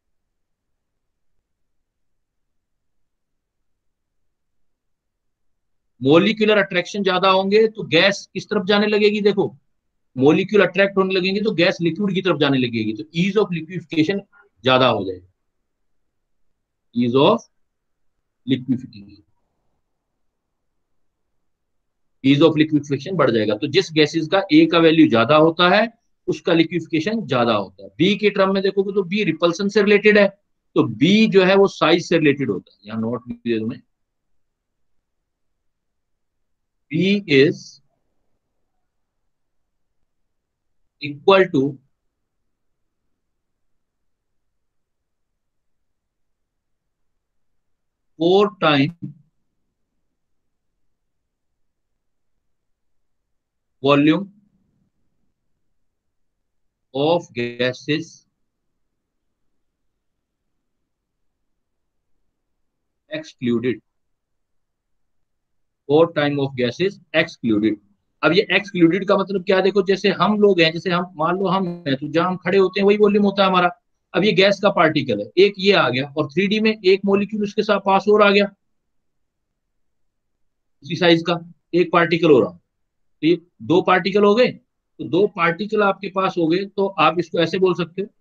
मोलिकुलर अट्रैक्शन ज्यादा होंगे तो गैस किस तरफ जाने लगेगी, देखो मोलिक्यूल अट्रैक्ट होने लगेंगे तो गैस लिक्विड की तरफ जाने लगेगी, तो ईज ऑफ लिक्विफिकेशन ज्यादा हो जाएगा, ease of liquefaction, ease of liquefaction बढ़ जाएगा। तो जिस गैसेस का ए का वैल्यू ज्यादा होता है उसका लिक्विफिकेशन ज्यादा होता है। बी के टर्म में देखोगे तो बी रिपल्सन से रिलेटेड है, तो बी जो है वो साइज से रिलेटेड होता है, यहाँ नोट भी दे दूं मैं, B is equal to 4 time volume of gases excluded, और टाइम ऑफ गैसेस एक्सक्लूडेड। अब ये एक्सक्लूडेड का मतलब क्या है, देखो जैसे हम लोग हैं, जैसे हम मान लो हम हैं, तो जहां हम खड़े होते हैं वही वॉल्यूम होता है हमारा। अब ये गैस का पार्टिकल है, एक ये आ गया, और 3D में एक मॉलिक्यूल उसके साथ पास और आ गया, इसी साइज का एक पार्टिकल हो रहा। तो ये दो पार्टिकल हो गए, तो दो पार्टिकल आपके पास हो गए, तो आप इसको ऐसे बोल सकते हो,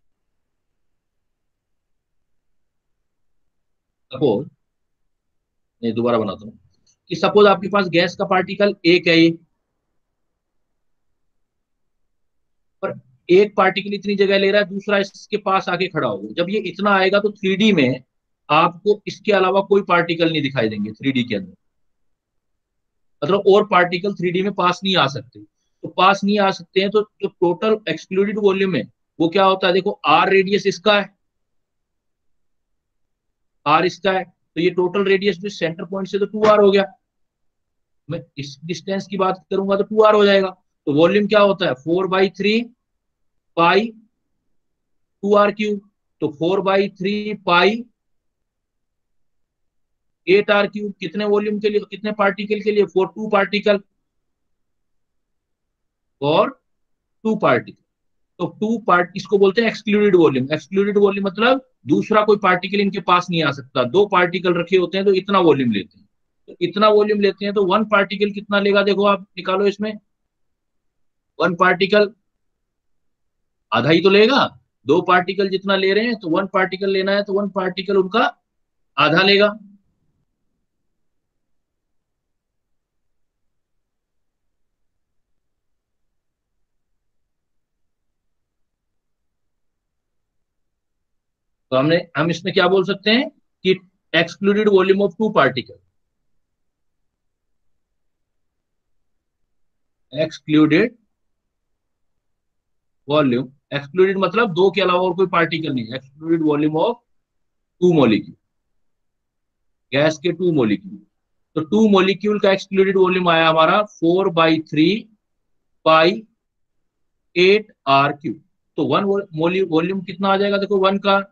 सपोज, नहीं दोबारा बनाता हूँ, कि सपोज आपके पास गैस का पार्टिकल एक है ये, पर एक पार्टिकल इतनी जगह ले रहा है, दूसरा इसके पास आके खड़ा होगा। जब ये इतना आएगा तो 3D में आपको इसके अलावा कोई पार्टिकल नहीं दिखाई देंगे 3D के अंदर, मतलब और पार्टिकल 3D में पास नहीं आ सकते। तो पास नहीं आ सकते हैं, तो जो टोटल एक्सक्लूडेड वॉल्यूम है वो क्या होता है, देखो आर रेडियस इसका है, आर इसका है, तो ये टोटल रेडियस भी सेंटर पॉइंट से तो 2r हो गया। मैं इस डिस्टेंस की बात करूंगा तो 2r हो जाएगा। तो वॉल्यूम क्या होता है, 4/3 पाई 2r3। तो 4/3 पाई 8r3 कितने वॉल्यूम के लिए, कितने पार्टिकल के लिए, फॉर 2 पार्टिकल, और 2 पार्टिकल। तो 2 पार्ट इसको बोलते हैं एक्सक्लूडेड वॉल्यूम। एक्सक्लूडेड वॉल्यूम मतलब दूसरा कोई पार्टिकल इनके पास नहीं आ सकता। 2 पार्टिकल रखे होते हैं तो इतना वॉल्यूम लेते हैं, तो इतना वॉल्यूम लेते हैं, तो 1 पार्टिकल कितना लेगा, देखो आप निकालो इसमें, 1 पार्टिकल आधा ही तो लेगा। 2 पार्टिकल जितना ले रहे हैं तो 1 पार्टिकल लेना है, तो 1 पार्टिकल उनका आधा लेगा। तो हम इसमें क्या बोल सकते हैं कि excluded volume of 2 particle, excluded volume, excluded मतलब दो के अलावा और कोई पार्टिकल नहीं, excluded volume of 2 molecule, gas के 2 मॉलिक्यूल। तो 2 मॉलिक्यूल का एक्सक्लूडेड वॉल्यूम आया हमारा 4/3 पाई 8r3। तो 1 वॉल्यूम कितना आ जाएगा, देखो 1 का,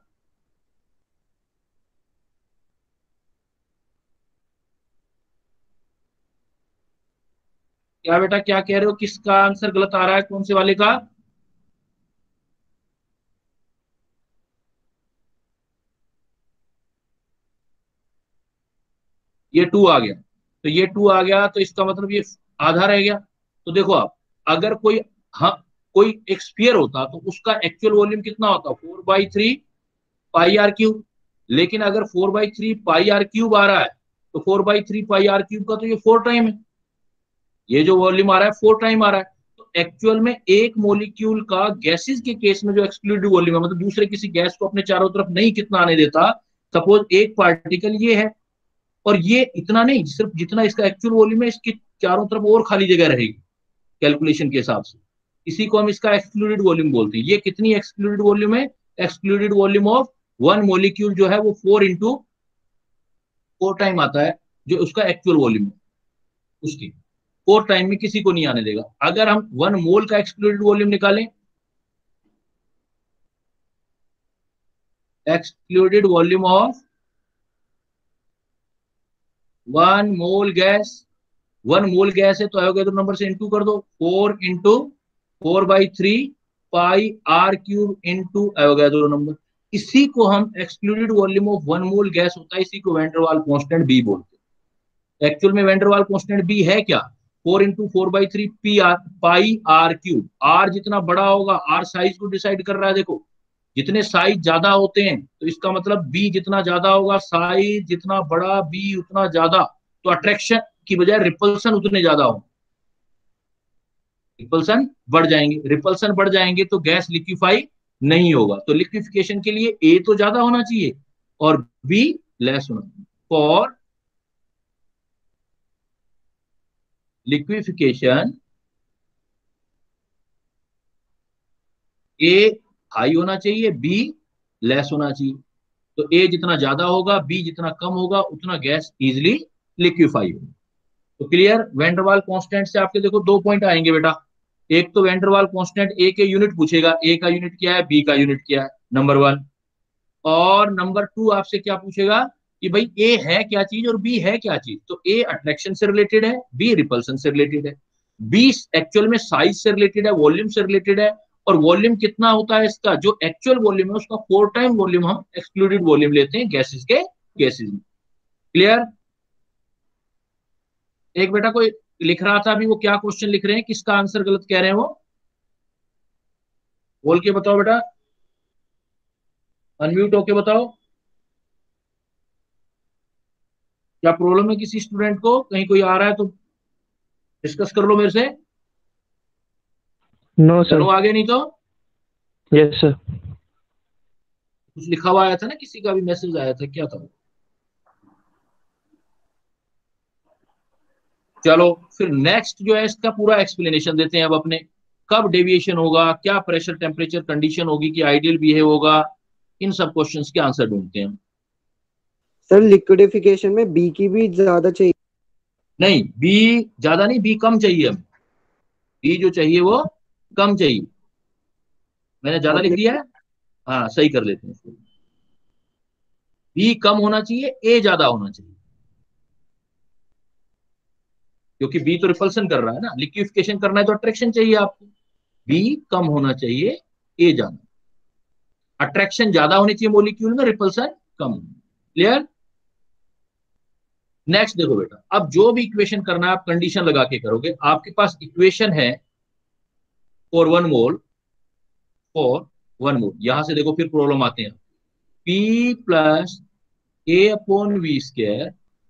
क्या बेटा क्या कह रहे हो, किसका आंसर गलत आ रहा है, कौन से वाले का। ये 2 आ गया, तो ये 2 आ गया, तो इसका मतलब ये आधा रह गया। तो देखो आप, अगर कोई, हाँ, कोई एक स्फीयर होता तो उसका एक्चुअल वॉल्यूम कितना होता, 4/3 पाई आर क्यूब। लेकिन अगर 4/3 पाई आर क्यूब आ रहा है, तो 4/3 पाई आर क्यूब का तो ये 4 टाइम है, ये जो वॉल्यूम आ रहा है 4 टाइम आ रहा है। तो एक्चुअल में एक मोलिक्यूल का गैसेस के केस में जो एक्सक्लूडेड वॉल्यूम है, मतलब दूसरे किसी गैस को अपने चारों तरफ नहीं कितना आने देता, सपोज एक पार्टिकल ये है, और ये इतना नहीं, सिर्फ जितना इसका एक्चुअल वॉल्यूम है इसके चारों तरफ और खाली जगह रहेगी कैलकुलेशन के हिसाब से, इसी को हम इसका एक्सक्लूडेड वॉल्यूम बोलते हैं। ये कितनी एक्सक्लूडेड वॉल्यूम है, एक्सक्लूडेड वॉल्यूम ऑफ 1 मॉलिक्यूल जो है वो 4 टाइम आता है, जो उसका एक्चुअल वॉल्यूम है उसकी 4 टाइम में किसी को नहीं आने देगा। अगर हम 1 मोल का एक्सक्लूडेड वॉल्यूम निकालें, excluded volume of 1 mole gas, 1 mole gas है तो एवोगैड्रो नंबर से इंटू कर दो, 4 into 4/3 pi R cube into Avogadro number. इसी को हम excluded volume of 1 mole gas होता है, इसी को वैन डर वाल कांस्टेंट बी बोलते हैं। एक्चुअल में वैन डर वाल कांस्टेंट बी है क्या, 4 into 4/3 P R pi R cube. R जितना बड़ा होगा, आर साइज को डिसाइड कर रहा है, देखो जितने साइज ज्यादा होते हैं तो इसका मतलब बी जितना ज्यादा होगा, साइज जितना बड़ा बी उतना ज्यादा, तो अट्रैक्शन की बजाय रिपल्सन उतने ज्यादा हो, रिपल्सन बढ़ जाएंगे, रिपल्सन बढ़ जाएंगे तो गैस लिक्विफाई नहीं होगा। तो लिक्विफिकेशन के लिए ए तो ज्यादा होना चाहिए और बी लेस होना चाहिए। फॉर लिक्विफिकेशन ए हाई होना चाहिए, बी लेस होना चाहिए। तो ए जितना ज्यादा होगा, बी जितना कम होगा, उतना गैस इजिली लिक्विफाई होगा। तो क्लियर, वैन डर वाल कांस्टेंट से आपके देखो 2 पॉइंट आएंगे बेटा। एक तो वेंडरवाल कांस्टेंट ए के यूनिट पूछेगा, ए का यूनिट क्या है, बी का यूनिट क्या है, नंबर 1। और नंबर 2 आपसे क्या पूछेगा कि भाई ए है क्या चीज और बी है क्या चीज। तो ए अट्रैक्शन से रिलेटेड है, बी रिपल्सन से रिलेटेड है, बी एक्चुअल में साइज से रिलेटेड है, वॉल्यूम से रिलेटेड है। और वॉल्यूम कितना होता है इसका, जो एक्चुअल वॉल्यूम है उसका 4 टाइम वॉल्यूम हम एक्सक्लूडेड वॉल्यूम लेते हैं गैसेस के केसेस में। क्लियर। एक बेटा कोई लिख रहा था अभी, वो क्या क्वेश्चन लिख रहे हैं, किसका आंसर गलत कह रहे हैं वो, बोल के बताओ बेटा, अनम्यूट होके बताओ। क्या प्रॉब्लम है किसी स्टूडेंट को, कहीं कोई आ रहा है तो डिस्कस कर लो मेरे से। नो चलो सर। आगे, नहीं तो यस सर। कुछ लिखा हुआ आया था ना, किसी का भी मैसेज आया था, क्या था। चलो फिर नेक्स्ट जो है इसका पूरा एक्सप्लेनेशन देते हैं अब अपने, कब डेविएशन होगा, क्या प्रेशर टेम्परेचर कंडीशन होगी कि आइडियल बिहेव होगा, इन सब क्वेश्चंस के आंसर ढूंढते हैं। सर लिक्विडिफिकेशन में बी की भी ज्यादा चाहिए। नहीं, बी ज्यादा नहीं, बी कम चाहिए हमें, बी जो चाहिए वो कम चाहिए। मैंने ज्यादा लिख दिया है, हाँ सही कर लेते हैं इसको। बी कम होना चाहिए, ए ज्यादा होना चाहिए, क्योंकि बी तो रिपल्सन कर रहा है ना, लिक्विफिकेशन करना है तो अट्रैक्शन चाहिए आपको। बी कम होना चाहिए, ए ज्यादा, अट्रैक्शन ज्यादा होनी चाहिए मोलिक्यूल में, रिपल्सन कम। क्लियर। नेक्स्ट देखो बेटा, अब जो भी इक्वेशन करना है आप कंडीशन लगा के करोगे। आपके पास इक्वेशन है फॉर 1 मोल, फॉर 1 मोल, यहां से देखो फिर प्रॉब्लम आते हैं, P plus A upon V square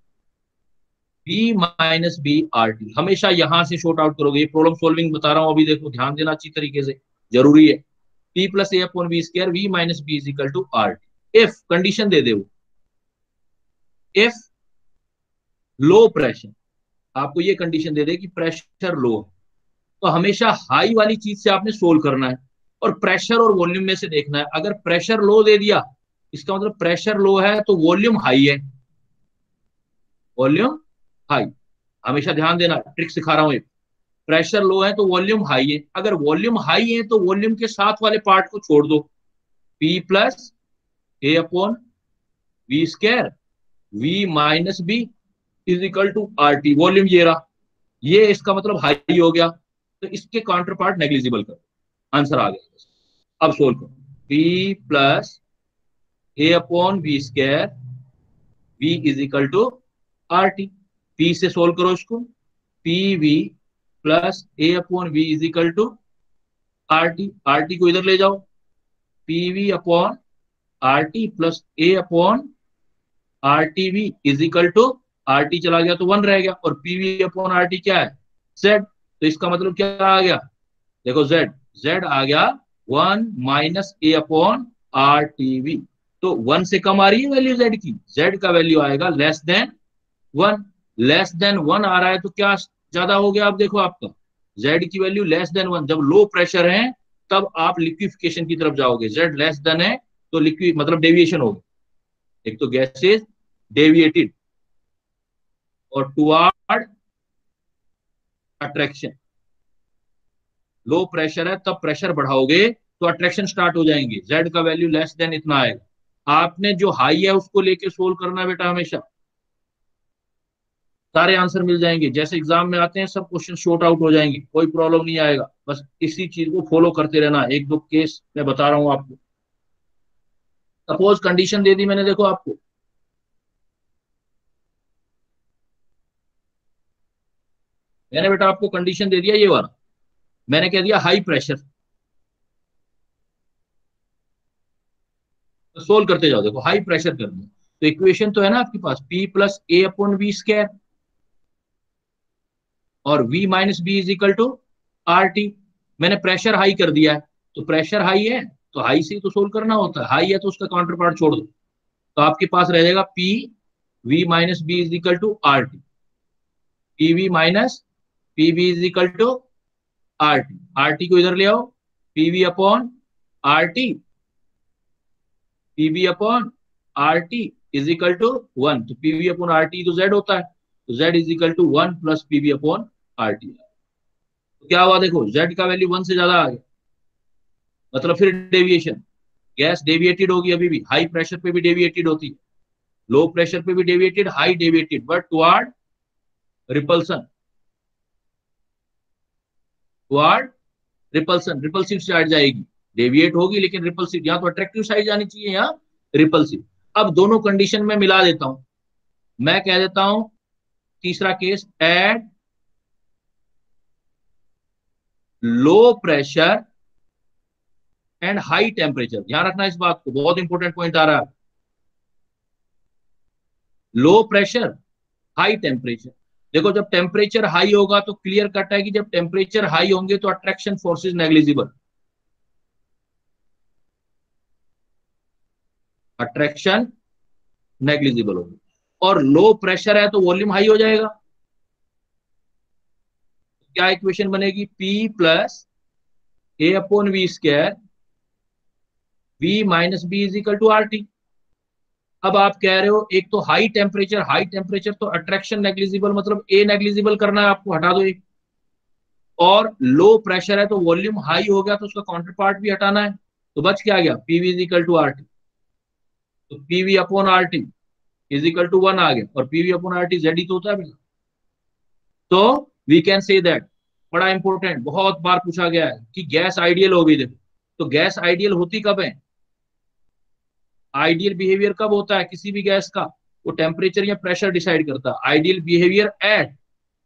B minus B R T, हमेशा यहां से शॉर्ट आउट करोगे। ये प्रॉब्लम सॉल्विंग बता रहा हूं अभी, देखो ध्यान देना अच्छी तरीके से, जरूरी है। P plus A upon V square V minus B is equal to R T. If condition दे दे, इफ लो प्रेशर, आपको ये कंडीशन दे दे कि प्रेशर लो है, तो हमेशा हाई वाली चीज से आपने सोल्व करना है और प्रेशर और वॉल्यूम में से देखना है। अगर प्रेशर लो दे दिया, इसका मतलब प्रेशर लो है तो वॉल्यूम हाई है, वॉल्यूम हाई। हमेशा ध्यान देना, ट्रिक सिखा रहा हूं एक, प्रेशर लो है तो वॉल्यूम हाई है, अगर वॉल्यूम हाई है तो वॉल्यूम के साथ वाले पार्ट को छोड़ दो, P plus A upon V square V minus B is equal to R T. Volume ये रहा, ये इसका मतलब हाई हो गया, तो इसके काउंटर पार्ट नेग्लिजिबल करो, आंसर आ गया। अब सोल्व करो, P plus A upon V square V is equal to R T. P से सोल्व करो इसको, P V plus A upon V is equal to R T, R T को इधर ले जाओ, P V upon R T plus A upon R T V is equal to, R T चला गया तो 1 रह गया, और P V upon R T क्या है, जेड। तो इसका मतलब क्या आ गया, देखो जेड, जेड आ गया 1 minus A upon R T V. तो 1 से कम आ रही है वैल्यू जेड की, जेड का वैल्यू आएगा लेस देन 1, लेस देन 1 आ रहा है तो क्या ज्यादा हो गया। आप देखो आपका जेड की वैल्यू लेस देन 1, जब लो प्रेशर है तब आप लिक्विफिकेशन की तरफ जाओगे, जेड लेस देन है तो लिक्विड मतलब डेविएशन होगी, एक तो गैसेज डेविएटेड और टुवर्ड अट्रैक्शन। लो प्रेशर है तब प्रेशर बढ़ाओगे तो अट्रैक्शन स्टार्ट हो जाएंगे, जेड का वैल्यू लेस देन इतना आएगा। आपने जो हाई है उसको लेके सोल्व करना है बेटा, हमेशा सारे आंसर मिल जाएंगे। जैसे एग्जाम में आते हैं सब क्वेश्चन शॉर्ट आउट हो जाएंगे, कोई प्रॉब्लम नहीं आएगा, बस इसी चीज को फॉलो करते रहना। एक दो केस मैं बता रहा हूं आपको, सपोज कंडीशन दे दी मैंने, देखो आपको मैंने बेटा आपको कंडीशन दे दिया ये वाला, मैंने कह दिया हाई प्रेशर, तो सोल्व करते जाओ। देखो हाई प्रेशर कर दिया तो इक्वेशन तो है ना आपके पास, P plus A upon V square और V minus B is equal to R T. मैंने प्रेशर हाई कर दिया है, तो प्रेशर हाई है तो हाई से तो सोल्व करना होता है, हाई है तो उसका काउंटर पार्ट छोड़ दो, तो आपके पास रह जाएगा P V minus B is equal to R T, P V minus P V is equal to R T, R T को इधर ले आओ, P V upon R T, P V upon R T is equal to 1, तो P V upon R T तो Z होता है, तो Z is equal to 1 plus P V upon R T. तो क्या हुआ देखो, z का वैल्यू 1 से ज्यादा आ गया, मतलब फिर डेविएशन, गैस डेविएटेड होगी, अभी भी हाई प्रेशर पे भी डेविएटेड होती है, लो प्रेशर पे भी deviated, high deviated, but toward repulsion, toward repulsion, repulsive side जाएगी, डेविएट होगी लेकिन रिपल्सिव, यहाँ तो अट्रैक्टिव साइड जानी चाहिए, यहाँ रिपल्सिव। अब दोनों कंडीशन में मिला देता हूं, मैं कह देता हूं तीसरा case, at low pressure and high temperature, ध्यान रखना इस बात को, बहुत इंपॉर्टेंट पॉइंट आ रहा है, लो प्रेशर हाई टेम्परेचर। देखो जब टेम्परेचर हाई होगा तो क्लियर कट है कि जब टेम्परेचर हाई होंगे तो attraction force is negligible, attraction negligible होगी, और लो प्रेशर है तो वॉल्यूम हाई हो जाएगा, क्या इक्वेशन बनेगी, P plus A upon V square, V minus B is equal to R T. अब आप कह रहे हो एक तो हाई टेम्परेचर तो अट्रैक्शन नेग्लिजिबल, मतलब A नेग्लिजिबल करना है आपको, हटा दो एक, और लो प्रेशर है तो वॉल्यूम हाई हो गया तो उसका काउंटर पार्ट भी हटाना है, तो बच क्या गया, PV is equal to R T, तो PV upon R T is equal to 1 आ गया, और PV upon R T Z ही तो होता है। तो वी कैन से दैट, बड़ा इंपॉर्टेंट, बहुत बार पूछा गया है कि गैस आइडियल होगी, देखो तो गैस आइडियल होती कब है, आइडियल बिहेवियर कब होता है किसी भी गैस का, वो टेम्परेचर या प्रेशर डिसाइड करता है, ideal behaviour at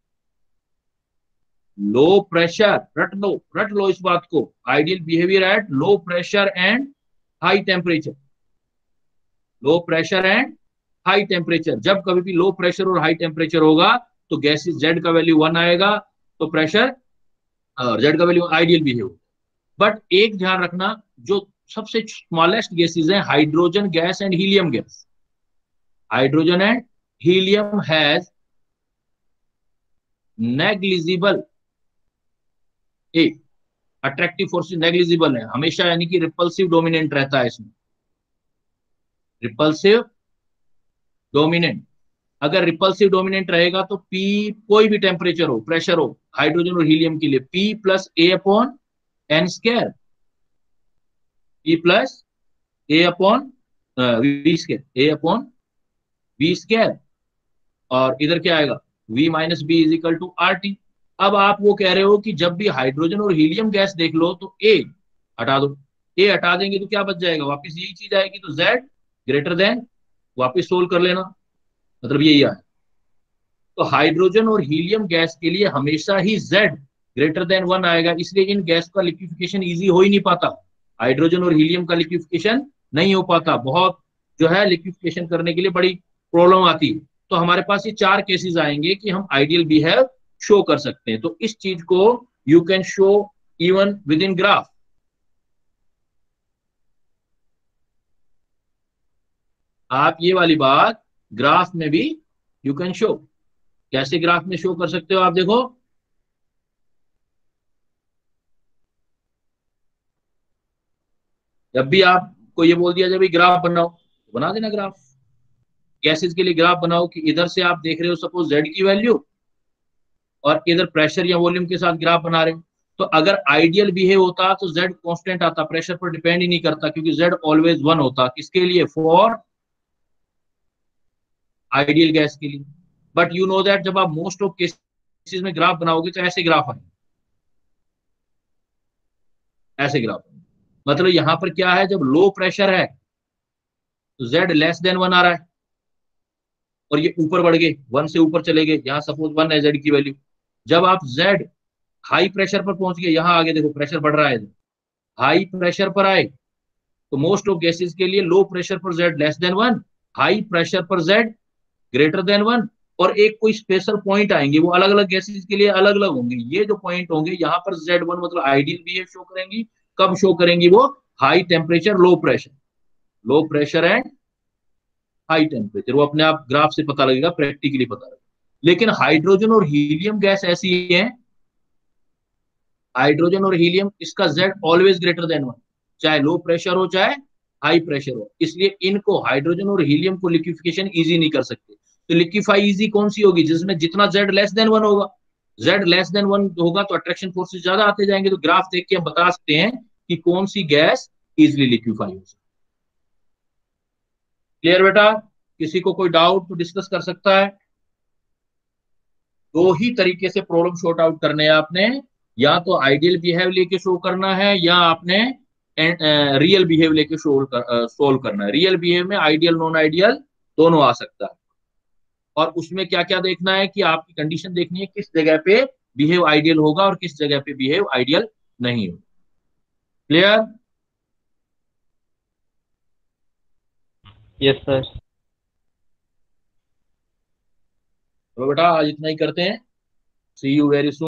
low pressure, रट लो इस बात को, ideal behaviour at low pressure and high temperature, low pressure and high temperature, जब कभी भी लो प्रेशर और हाई टेम्परेचर होगा तो गैसेस जेड का वैल्यू 1 आएगा, तो प्रेशर और जेड का वैल्यू आइडियल बिहेवियर। बट एक ध्यान रखना, जो सबसे स्मॉलेस्ट गैसेस हैं, hydrogen gas and helium gas, hydrogen and helium has negligible uh, attractive force negligible है हमेशा, यानी कि रिपल्सिव डोमिनेंट रहता है इसमें, रिपल्सिव डोमिनेंट। अगर रिपल्सिव डोमिनेंट रहेगा तो P कोई भी टेम्परेचर हो, प्रेशर हो, हाइड्रोजन और हीलियम के लिए P plus A upon N square, P plus A upon V square, A upon V square, और इधर क्या आएगा, V minus B is equal to R T. अब आप वो कह रहे हो कि जब भी हाइड्रोजन और हीलियम गैस देख लो तो A हटा दो, A हटा देंगे तो क्या बच जाएगा, वापस यही चीज आएगी, तो Z ग्रेटर देन, वापस सोल्व कर लेना, मतलब यही आया। तो हाइड्रोजन और हीलियम गैस के लिए हमेशा ही Z ग्रेटर देन 1 आएगा, इसलिए इन गैस का लिक्विफिकेशन इजी हो ही नहीं पाता, हाइड्रोजन और हीलियम का लिक्विफिकेशन नहीं हो पाता, बहुत जो है लिक्विफिकेशन करने के लिए बड़ी प्रॉब्लम आती है। तो हमारे पास ये 4 केसेस आएंगे कि हम आइडियल बिहेव शो कर सकते हैं, तो इस चीज को you can show even with in graph. आप ये वाली बात ग्राफ में भी यू कैन शो, कैसे ग्राफ में शो कर सकते हो, आप देखो जब भी आपको ये बोल दिया जब ग्राफ बनाओ, तो बना देना ग्राफ, गैसेस के लिए ग्राफ बनाओ कि इधर से आप देख रहे हो सपोज जेड की वैल्यू, और इधर प्रेशर या वॉल्यूम के साथ ग्राफ बना रहे हो, तो अगर आइडियल बिहेव होता तो जेड कांस्टेंट आता, प्रेशर पर डिपेंड ही नहीं करता, क्योंकि जेड ऑलवेज 1 होता, किसके लिए, फॉर आइडियल गैस के लिए। बट यू नो दैट जब आप मोस्ट ऑफ केसेस में ग्राफ बनाओगे तो ऐसे ग्राफ आएंगे, ऐसे ग्राफ, मतलब यहां पर क्या है, जब लो प्रेशर है तो Z लेस देन 1 आ रहा है, और ये ऊपर बढ़ गए 1 से ऊपर चले गए, यहाँ सपोज 1 है Z की वैल्यू, जब आप Z हाई प्रेशर पर पहुंच गए, यहाँ आगे देखो प्रेशर बढ़ रहा है, हाई प्रेशर पर आए तो मोस्ट ऑफ गैसेस के लिए लो प्रेशर पर Z less than 1, high pressure पर Z ग्रेटर देन 1, और एक कोई स्पेशल पॉइंट आएंगे, वो अलग अलग गैसेस के लिए अलग अलग होंगे, ये जो पॉइंट होंगे यहाँ पर Z1 मतलब आइडियल बिहेव शो करेंगी, कब शो करेंगी, वो high temperature low pressure and high temperature, वो अपने आप ग्राफ से पता लगेगा, प्रैक्टिकली पता लगेगा। लेकिन हाइड्रोजन और हीलियम गैस ऐसी है, हाइड्रोजन और हीलियम इसका Z ऑलवेज ग्रेटर देन 1, चाहे लो प्रेशर हो चाहे हाई प्रेशर हो, इसलिए इनको हाइड्रोजन और हीलियम को लिक्विफिकेशन इजी नहीं कर सकते। तो लिक्विफाई इजी कौन सी होगी, जिसमें जितना Z लेस देन 1 होगा, Z लेस देन 1 होगा तो अट्रैक्शन फोर्सेस ज्यादा आते जाएंगे, तो ग्राफ देख के हम बता सकते हैं कि कौन सी गैस इजिली लिक्विफाई हो सकती है। क्लियर बेटा? किसी को कोई डाउट तो डिस्कस कर सकता है। दो ही तरीके से प्रॉब्लम शॉर्ट आउट करने हैं आपने, या तो आइडियल बिहेव लेके शो करना है, या आपने रियल बिहेव लेके सोल्व करना है। रियल बिहेव में आइडियल नॉन आइडियल दोनों आ सकता है, और उसमें क्या क्या देखना है कि आपकी कंडीशन देखनी है किस जगह पे बिहेव आइडियल होगा और किस जगह पे बिहेव आइडियल नहीं होगा। क्लियर? Yes sir. तो बेटा आज इतना ही करते हैं। See you very soon.